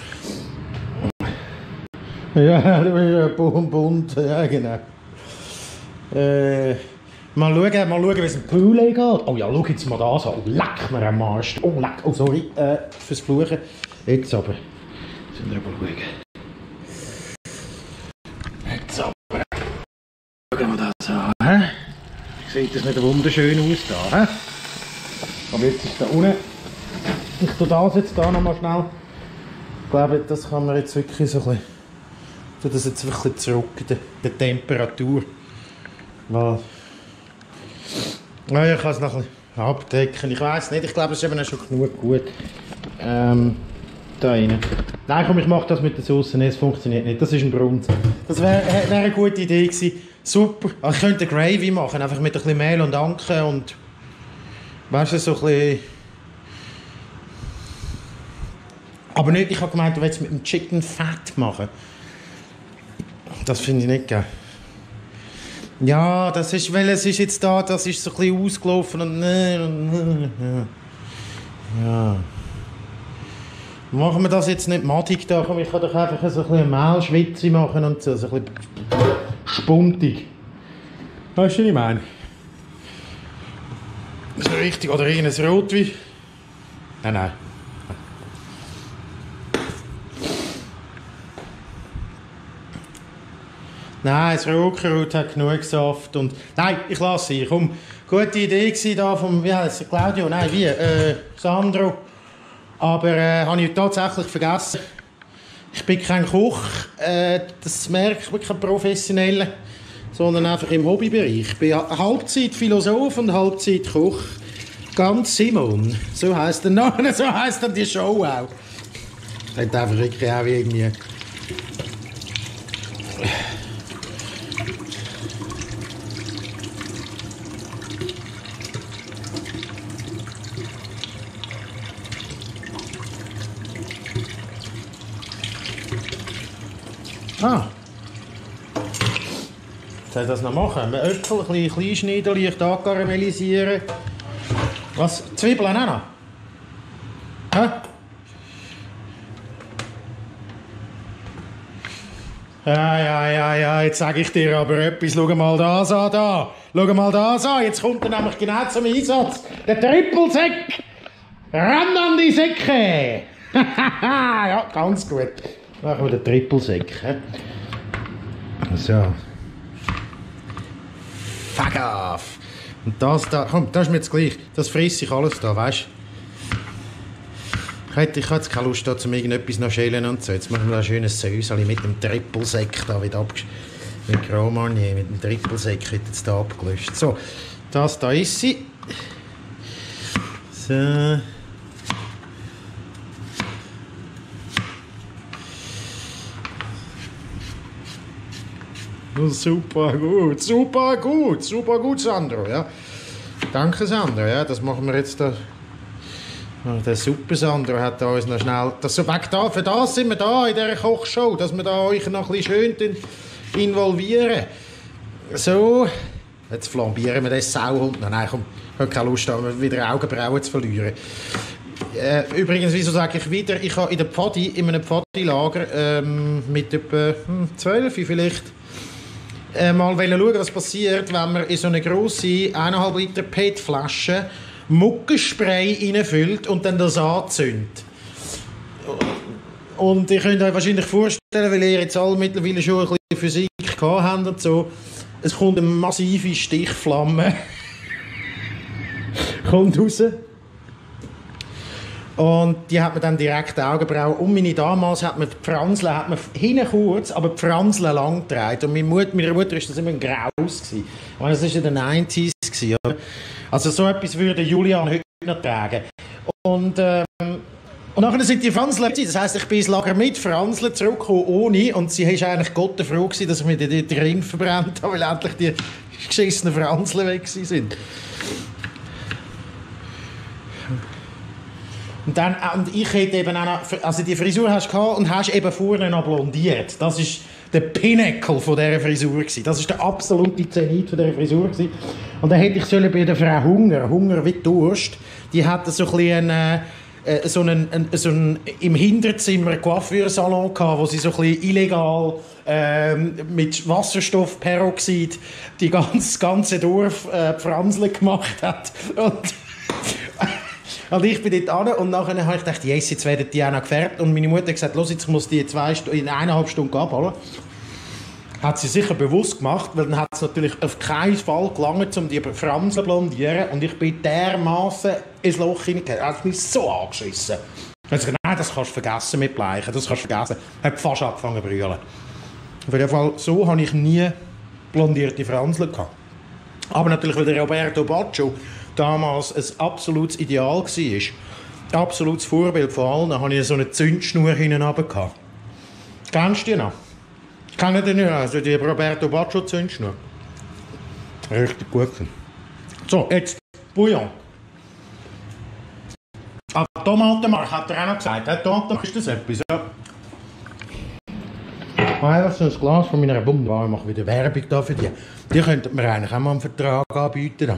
Ja, du bist ja bunt, bunt. Ja, genau. Äh... Mal schauen, mal schauen, wie es im Poulet geht. Oh ja, schau jetzt mal das an. Oh, leck mir am Arsch. Oh, leck. Oh, sorry äh, fürs Fluchen. Jetzt aber. Jetzt müssen wir mal schauen. Jetzt aber. Schauen wir das an. He? Sieht das nicht wunderschön aus da? He? Aber jetzt ist da unten. Ich tue das jetzt da noch mal schnell. Ich glaube, das kann man jetzt wirklich so ein bisschen. Ich tue das jetzt wirklich zurück in der, der Temperatur. Weil. Ja, ich kann es noch ein bisschen abdecken. Ich weiß nicht, ich glaube, es ist eben schon genug gut. Ähm, da rein. Nein, komm, ich mache das mit der Sauce. Nein, es funktioniert nicht. Das ist ein Brunz. Das wäre wär eine gute Idee gewesen. Super. Also ich könnte eine Gravy machen, einfach mit ein bisschen Mehl und Anke und... Weißt du, so ein bisschen... Aber nicht, ich habe gemeint, du willst es mit dem Chicken Fat machen. Das finde ich nicht geil. Ja, das ist, weil es ist jetzt da, das ist so ein bisschen ausgelaufen und ja. Ja. Machen wir das jetzt nicht mattig da, komm, ich kann doch einfach so ein bisschen Mehlschwitze machen und so, so ein bisschen spuntig. Weißt du, was ich meine? Das ist richtig, oder irgendein Rotwein? Nein, nein. Nein, das Rotkraut hat genug Saft und... Nein, ich lasse sie. Komm, gute Idee war da vom... Wie heißt es? Claudio? Nein, wie? Äh, Sandro. Aber äh, habe ich tatsächlich vergessen. Ich bin kein Koch. Äh, das merkt man, kein Professioneller. Sondern einfach im Hobbybereich. Ich bin Halbzeit Philosoph und Halbzeit Koch. Ganz Simon. So heisst der Name, so heisst dann die Show auch. Das hat einfach wirklich auch irgendwie... Ah. Jetzt soll ich das noch machen? Äpfel ein bisschen klein schneiden, leicht ankaramellisieren. Was? Zwiebeln auch noch? Hä? Ja, ja, ja, ja, jetzt sage ich dir aber etwas. Schau mal das an, da. Schau mal das an. Jetzt kommt er nämlich genau zum Einsatz. Der Trippelsäck. Ran an die Säcke. Ja, ganz gut. Machen wir den Trippelsäck. So. Fuck off. Und das da, komm, das ist mir jetzt gleich. Das frisse ich alles da, weißt du? Ich hätte, ich hätte keine Lust, da zum irgendetwas noch schälen und so. Jetzt machen wir da ein schönes Säuseli mit dem Trippelsäck da wieder abgelöscht. Mit Grand Marnier, mit dem Trippelsäck wird jetzt da abgelöscht. So, das da ist sie. So. Super gut, super gut, super gut, Sandro. Ja. Danke, Sandro. Ja, das machen wir jetzt da. Der super Sandro hat da uns noch schnell. Das so weg da, für das sind wir da in dieser Kochshow, dass wir da euch noch ein bisschen schön involvieren. So, jetzt flambieren wir den Sauhund. Nein, komm, ich habe keine Lust, wieder Augenbrauen zu verlieren. Äh, übrigens, wieso sage ich wieder, ich habe in der Pfadi, in einem Pfadi-Lager ähm, mit etwa hm, zwölf vielleicht. Äh, mal schauen, was passiert, wenn man in so eine grosse eineinhalb Liter P E T-Flasche Muckenspray reinfüllt und dann das anzündet. Und ihr könnt euch wahrscheinlich vorstellen, weil ihr jetzt alle mittlerweile schon ein bisschen Physik gehabt habt und so, es kommt eine massive Stichflamme kommt raus. Und die hat man dann direkt die Augenbrauen. Und meine damals hat man die Franseln, hat man hinten kurz, aber die Franseln lang getragen. Und meine Mutter, meiner Mutter war das immer ein Graus. Ich meine, das war in den neunziger gewesen, oder? Also so etwas würde Julian heute noch tragen. Und, ähm, und nachher sind die Franseln, das heisst, ich bin ins Lager mit Franseln zurückgekommen, ohne. Und sie war eigentlich Gott froh gewesen, dass ich mir die drin verbrannt habe, weil endlich die geschissenen Franseln weg sind. Und, dann, und ich hätte eben auch noch, also die Frisur hast du gehabt und hast eben vorne noch blondiert. Das ist der Pinnacle von dieser Frisur gewesen. Das ist der absolute Zenit von dieser Frisur gewesen. Und dann hätte ich sollen bei der Frau Hunger, Hunger wie Durst, die hatte so ein bisschen einen, äh, so einen, einen, so einen im Hinterzimmer Coiffeursalon gehabt, wo sie so ein bisschen illegal ähm, mit Wasserstoffperoxid die ganze, das ganze Dorf äh, Franseln gemacht hat. Und Und ich bin dort hin und nachher habe ich gedacht, yes, jetzt werden die auch noch gefärbt. Und meine Mutter hat gesagt, los, jetzt muss die zwei St- in eineinhalb Stunden abholen. Hat sie sicher bewusst gemacht, weil dann hat es natürlich auf keinen Fall gelangt, um die Fransen zu blondieren. Und ich bin dermaßen ins Loch hineingefallen. Er hat mich so angeschissen. Er hat gesagt, nein, das kannst du vergessen mit Bleichen, das kannst du vergessen. Er hat fast angefangen zu brüllen. Auf jeden Fall, so habe ich nie blondierte Fransen gehabt. Aber natürlich, weil der Roberto Baccio damals ein absolutes Ideal war. Absolutes Vorbild von allen. Da hatte ich so eine Zündschnur hinten runter. Kennst du die noch? Ich kenne die nicht, also die Roberto Baccio Zündschnur. Richtig gut. So, jetzt Bouillon. Ah, Tomatenmark hat er auch noch gesagt. Tomatenmark ist das etwas, ja. Einfach so ein Glas von meiner Bumba. Ich mache wieder Werbung da für die. Die könnten mir eigentlich auch mal einen Vertrag anbieten.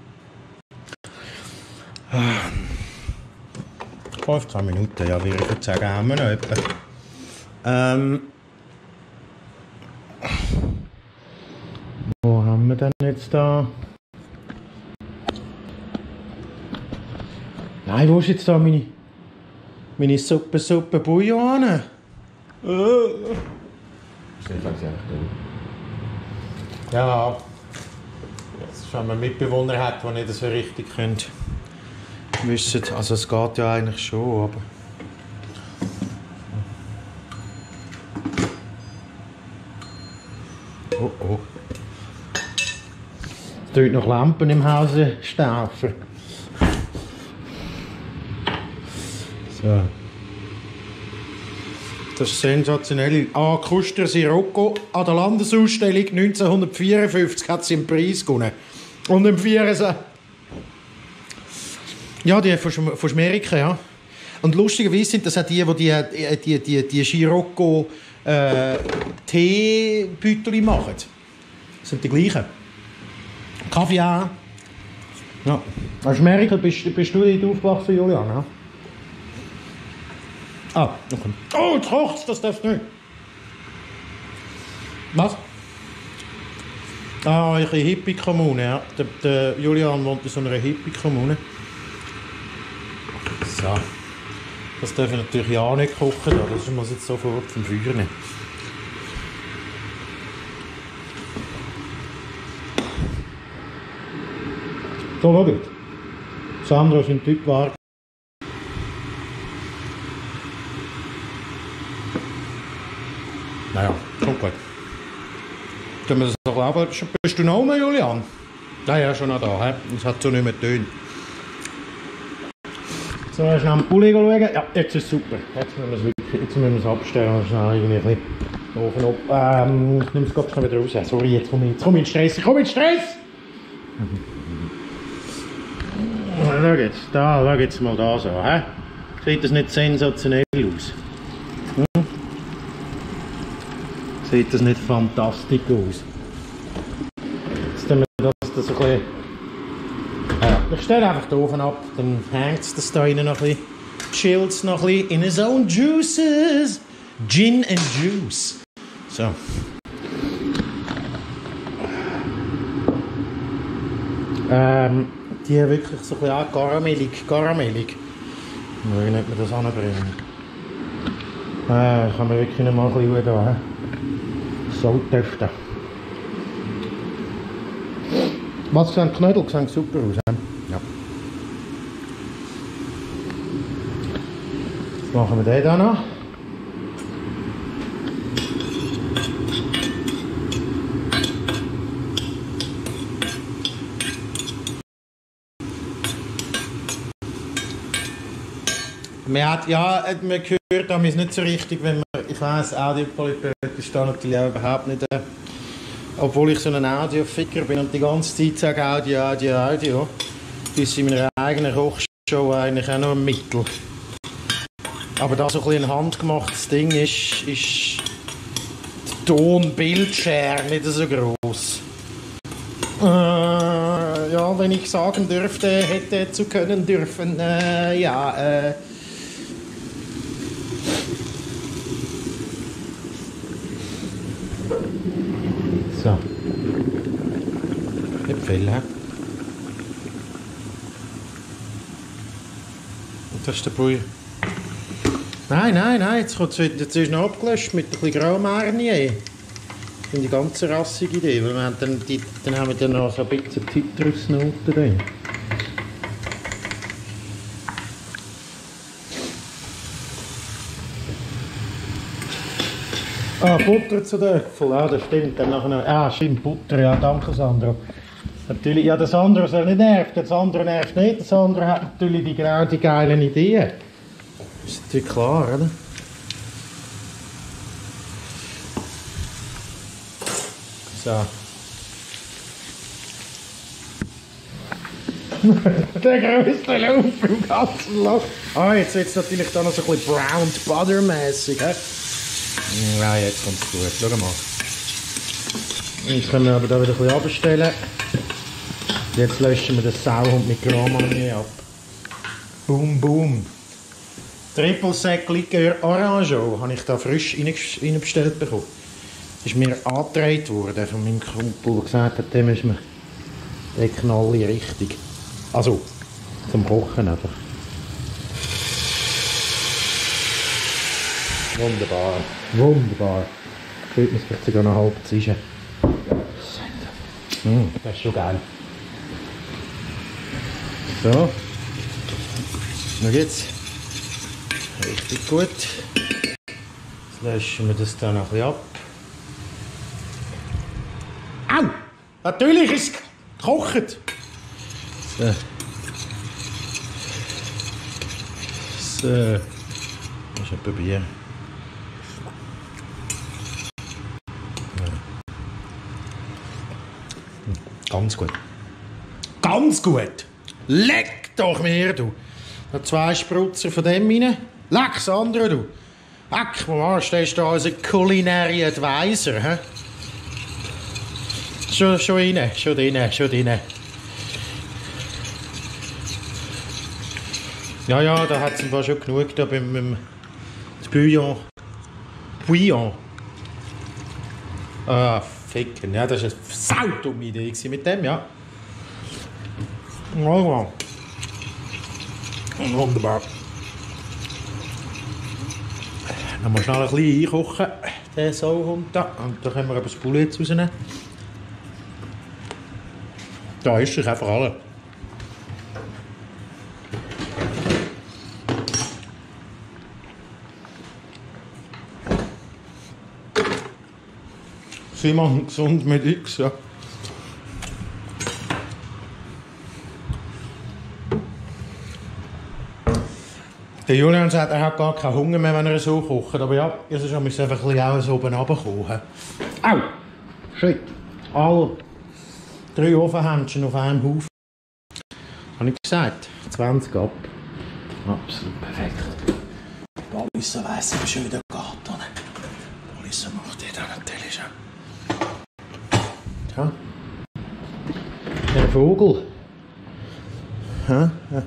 fünfzehn Minuten, ja, würde ich jetzt sagen, haben wir noch etwa. Ähm, wo haben wir denn jetzt da? Nein, wo ist jetzt da meine, meine Suppe, Suppe Bouillon? Äh. Ja, jetzt, wenn man Mitbewohner hat, die nicht so richtig können, wissen, also es geht ja eigentlich schon, aber... Oh oh. Es tut noch Lampen im Hause staufen. So. Das ist sensationell. Ah, Custer Sirocco an der Landesausstellung neunzehnhundertvierundfünfzig hat sie im Preis gewonnen. Und im vierundzwanzig. Ja, die von, von Schmerike, ja. Und lustigerweise sind das auch die, die die, die, die, die Sirocco äh, Teebüttel machen. Das sind die gleichen. Kaffee auch. Ja. Als Schmerike bist, bist du nicht aufgewachsen, Julian? Ja? Ah, okay. Oh, jetzt kocht's, das darfst du nicht. Was? Ah, eine Hippie-Kommune, ja. Der, der Julian wohnt in so einer Hippie-Kommune. So. Das darf ich natürlich ja auch nicht kochen, das muss jetzt sofort vom Feuer nehmen. So, schau gut. Sandra ist ein Typ war. Naja, kommt gut. Können wir das so glauben? Bist du noch oben, Julian? Nein, ja, schon noch da. He? Das hat so nicht mehr getönt. So, schnell am Pulli schauen. Ja, jetzt ist es super. Jetzt müssen wir es wirklich, jetzt müssen wir es abstellen. Schnell irgendwie ein bisschen Ofen ab. Ähm, ich nehme es gerade schnell wieder raus. Sorry, jetzt komme ich, jetzt komme ich in Stress. Ich komme in Stress! Schau jetzt, da, schau jetzt mal da so. He? Sieht das nicht sensationell aus? Hm? Sieht das nicht fantastisch aus? Jetzt tun wir das, das ein bisschen... Ja, ich stelle einfach den Ofen ab, dann hängt es das da rein noch ein bisschen. Chillt es noch ein bisschen in his own juices. Gin and Juice. So. Ähm, die haben wirklich so ein bisschen auch karamellig, karamellig. Schauen, ob wir das anbringen. Äh, kann man wirklich nicht mal ein bisschen da. So dürfte. Was sehen die Knödel? Sehen super aus. He? Ja. Jetzt machen wir den da noch. Man hat, ja, man hört damals nicht so richtig, wenn man, ich weiss, Audioqualität ist da natürlich auch überhaupt nicht, äh, obwohl ich so ein Audioficker bin und die ganze Zeit sage Audio, Audio, Audio, ist in meiner eigenen Kochshow eigentlich auch noch ein Mittel. Aber da so ein, ein handgemachtes Ding ist, ist die Ton-Bildschere nicht so gross. Äh, ja, wenn ich sagen dürfte, hätte zu können dürfen, äh, ja, äh, so. Nicht viel, he? Und das ist der Brühe. Nein, nein, nein, jetzt, kommt, jetzt ist noch abgelöscht mit ein bisschen Graumarnier. Ich finde die ganze rassige Idee, weil wir haben dann, die, dann haben wir dann noch so ein bisschen Zitrusnoten drin. Ah, Butter zu den Äpfeln, ja, das stimmt. Dann nachher noch, ah, stimmt, Butter, ja, danke Sandro. Natürlich, ja, der Sandro soll nicht nerven, der Sandro nervt nicht, der Sandro hat natürlich die, genau die geilen Ideen. Das ist natürlich klar, oder? So. Der größte Lauf im ganzen Land. Ah, jetzt wird es natürlich dann noch so ein bisschen browned butter mäßig. Nein, jetzt kommt es gut. Schau mal. Jetzt können wir aber da wieder ein bisschen abstellen. Jetzt löschen wir den Sauhund mit Grandmarnier ab. Boom, boom. Triple Sec Likör Orangeau habe ich da frisch reinbestellt bekommen. Ist mir angetragen worden von meinem Kumpel, der gesagt hat, dem ist mir der Knalle richtig. Also, zum Kochen einfach. Wunderbar, wunderbar. Ich würde mir vielleicht sogar noch halb zischen. Mm, das ist schon geil. So. Noch geht's. Richtig gut. Jetzt löschen wir das dann noch ein bisschen ab. Au! Natürlich ist es gekocht! So. So. Das ist ein Bier. Ganz gut. Ganz gut! Leck doch mir, du! Noch zwei Sprutzer von dem rein. Leck das andere, du! Leck, Mann, stehst du da als Culinary Advisor, hä? Schon, schon rein, schon drin, schon drin. Ja, ja, da hat es schon genug da beim, beim Bouillon. Bouillon. Ah, ficken. Ja, das war eine saudumme Idee mit dem, ja. Oh, wunderbar. Dann muss schnell ein bisschen einkochen, den Sauhund da. Und dann können wir das Poulet jetzt rausnehmen. Da ist es einfach alle. Sie machen gesund mit X, ja. Der Julian sagt, er hat gar keinen Hunger mehr, wenn er so kocht. Aber ja, es ist einfach ein bisschen auch so oben runtergekommen. Au! Shit! Alle drei Ofenhändchen auf einem Haufen. Habe ich gesagt? zwanzig ab. Absolut perfekt. Die Polizei weiss, wie schön der geht. Die Polizei macht die dann natürlich auch. Ja. Der Vogel. Ja, ja.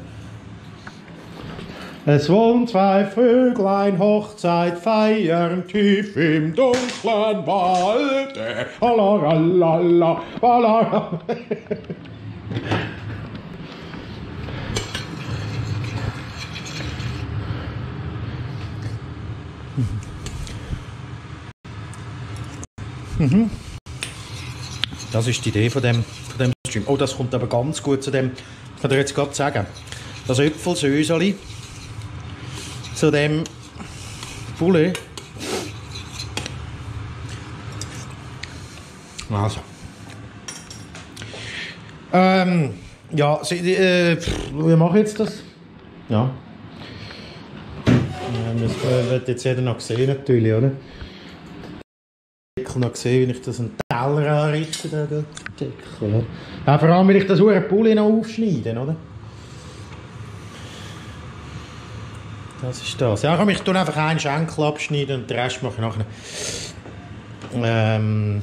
Es wollen zwei Vöglein Hochzeit feiern, tief im dunklen Walde. Alaralala, alarala. Mhm. Das ist die Idee von dem, von dem Stream. Oh, das kommt aber ganz gut zu dem, ich kann dir jetzt gerade sagen. Das Äpfelsöseli zu dem Poulet. Also. Ähm, ja, äh, wie mache ich jetzt das? Ja. Das wird jetzt jeder noch sehen, natürlich, oder? Ich habe noch gesehen, wie ich das einen Teller anrichte. Da, da, Deckel, ja, vor allem, wenn ich das Poulet noch aufschneide, oder? Das ist das. Ja, komm, ich tue einfach einen Schenkel abschneiden und den Rest mache ich nachher. Ähm.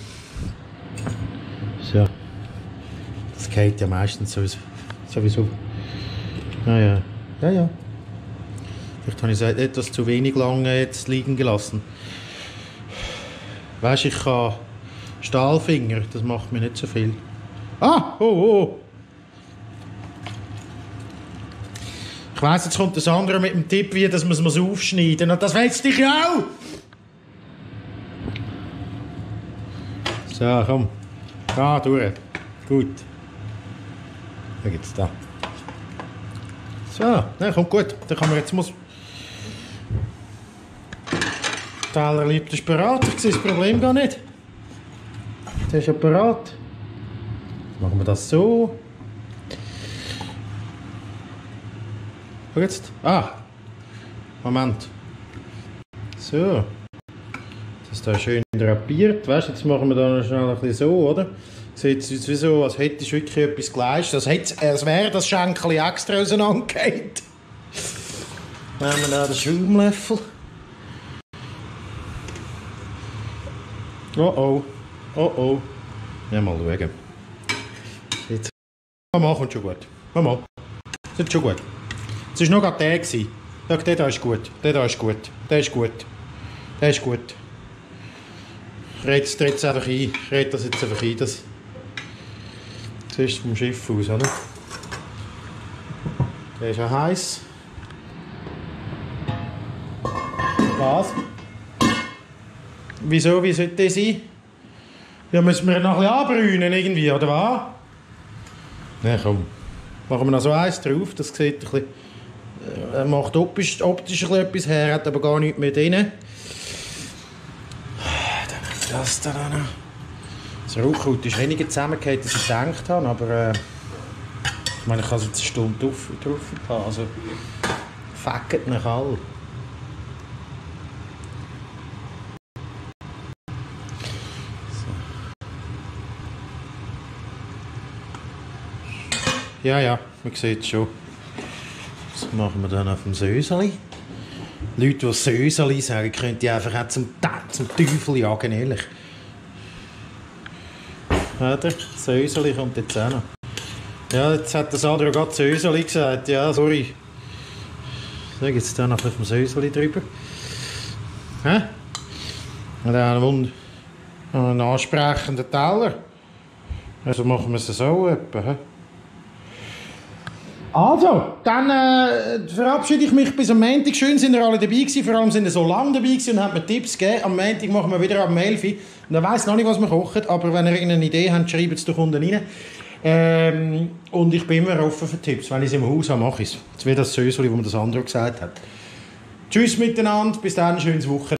So. Das geht ja meistens sowieso. sowieso. Ja, ja. Ja, ja. Vielleicht habe ich es etwas zu wenig lange jetzt liegen gelassen. Weißt du, ich kann Stahlfinger, das macht mir nicht so viel. Ah! Oh, oh! Ich weiss, jetzt kommt das andere mit dem Tipp, wie dass man es aufschneiden muss. Und das weiss dich ja auch! So, komm. Da, durch. Gut. Dann geht's da. So, ne, kommt gut. Dann kann man jetzt muss. Teller liebt ist bereit. Ich sehe das Problem gar nicht. Der ist ja bereit. Machen wir das so. Schau jetzt. Ah! Moment. So. Das ist da schön drapiert. Weißt du, jetzt machen wir da noch schnell ein bisschen so, oder? Sieht es wie so, als hättest du wirklich etwas geleistet. Als, hätte, als wäre das Schenkeli extra auseinandergegangen. Nehmen wir da den Schaumlöffel. Oh oh. Oh oh. Ja, mal schauen. Jetzt. Mama, kommt schon gut. Mama. Das ist schon gut. Es war noch gerade der. Gewesen. Schau, der da ist gut. Der da ist gut. Der ist gut. Der ist gut. Ich rede es jetzt einfach ein. Ich rede das jetzt einfach ein. Das siehst du vom Schiff aus, oder? Der ist ja heiß. Was? Wieso? Wie sollte der sein? Ja, müssen wir ihn noch ein bisschen anbrünen irgendwie, oder was? Na komm. Machen wir noch so eins drauf. Das sieht ein bisschen... Er macht optisch, optisch ein bisschen etwas her, hat aber gar nichts mehr drin. Dann das da noch. Das Rauchkraut ist weniger zusammengefallen, als ich gedacht habe, aber äh, ich meine, ich kann es jetzt eine Stunde drauf, drauf haben, also feckt nicht alle. So. Ja, ja, man sieht es schon. Das machen wir dann auf dem Söseli. Leute, die Söseli sagen, könnt ihr einfach auch zum, zum Teufel jagen, ehrlich. Oder? Söseli kommt jetzt auch noch. Ja, jetzt hat der Sandro gerade Söseli gesagt. Ja, sorry. Ich sage jetzt dann noch auf dem Söseli drüber. Hä? Und dann einen, einen ansprechenden Teller. Also machen wir es so etwa. He? Also, dann äh, verabschiede ich mich bis am Montag. Schön sind ihr alle dabei gewesen, vor allem sind ihr so lange dabei gewesen und habt mir Tipps gegeben. Am Montag machen wir wieder am elf Uhr. Und ich weiss noch nicht, was wir kochen, aber wenn ihr irgendeine Idee habt, schreibt es doch unten rein. Ähm, und ich bin immer offen für Tipps. Wenn ich es im Haus habe, mache ich es. Jetzt wie das Söseli, wo mir das andere gesagt hat. Tschüss miteinander, bis dann, schönes Wochenende.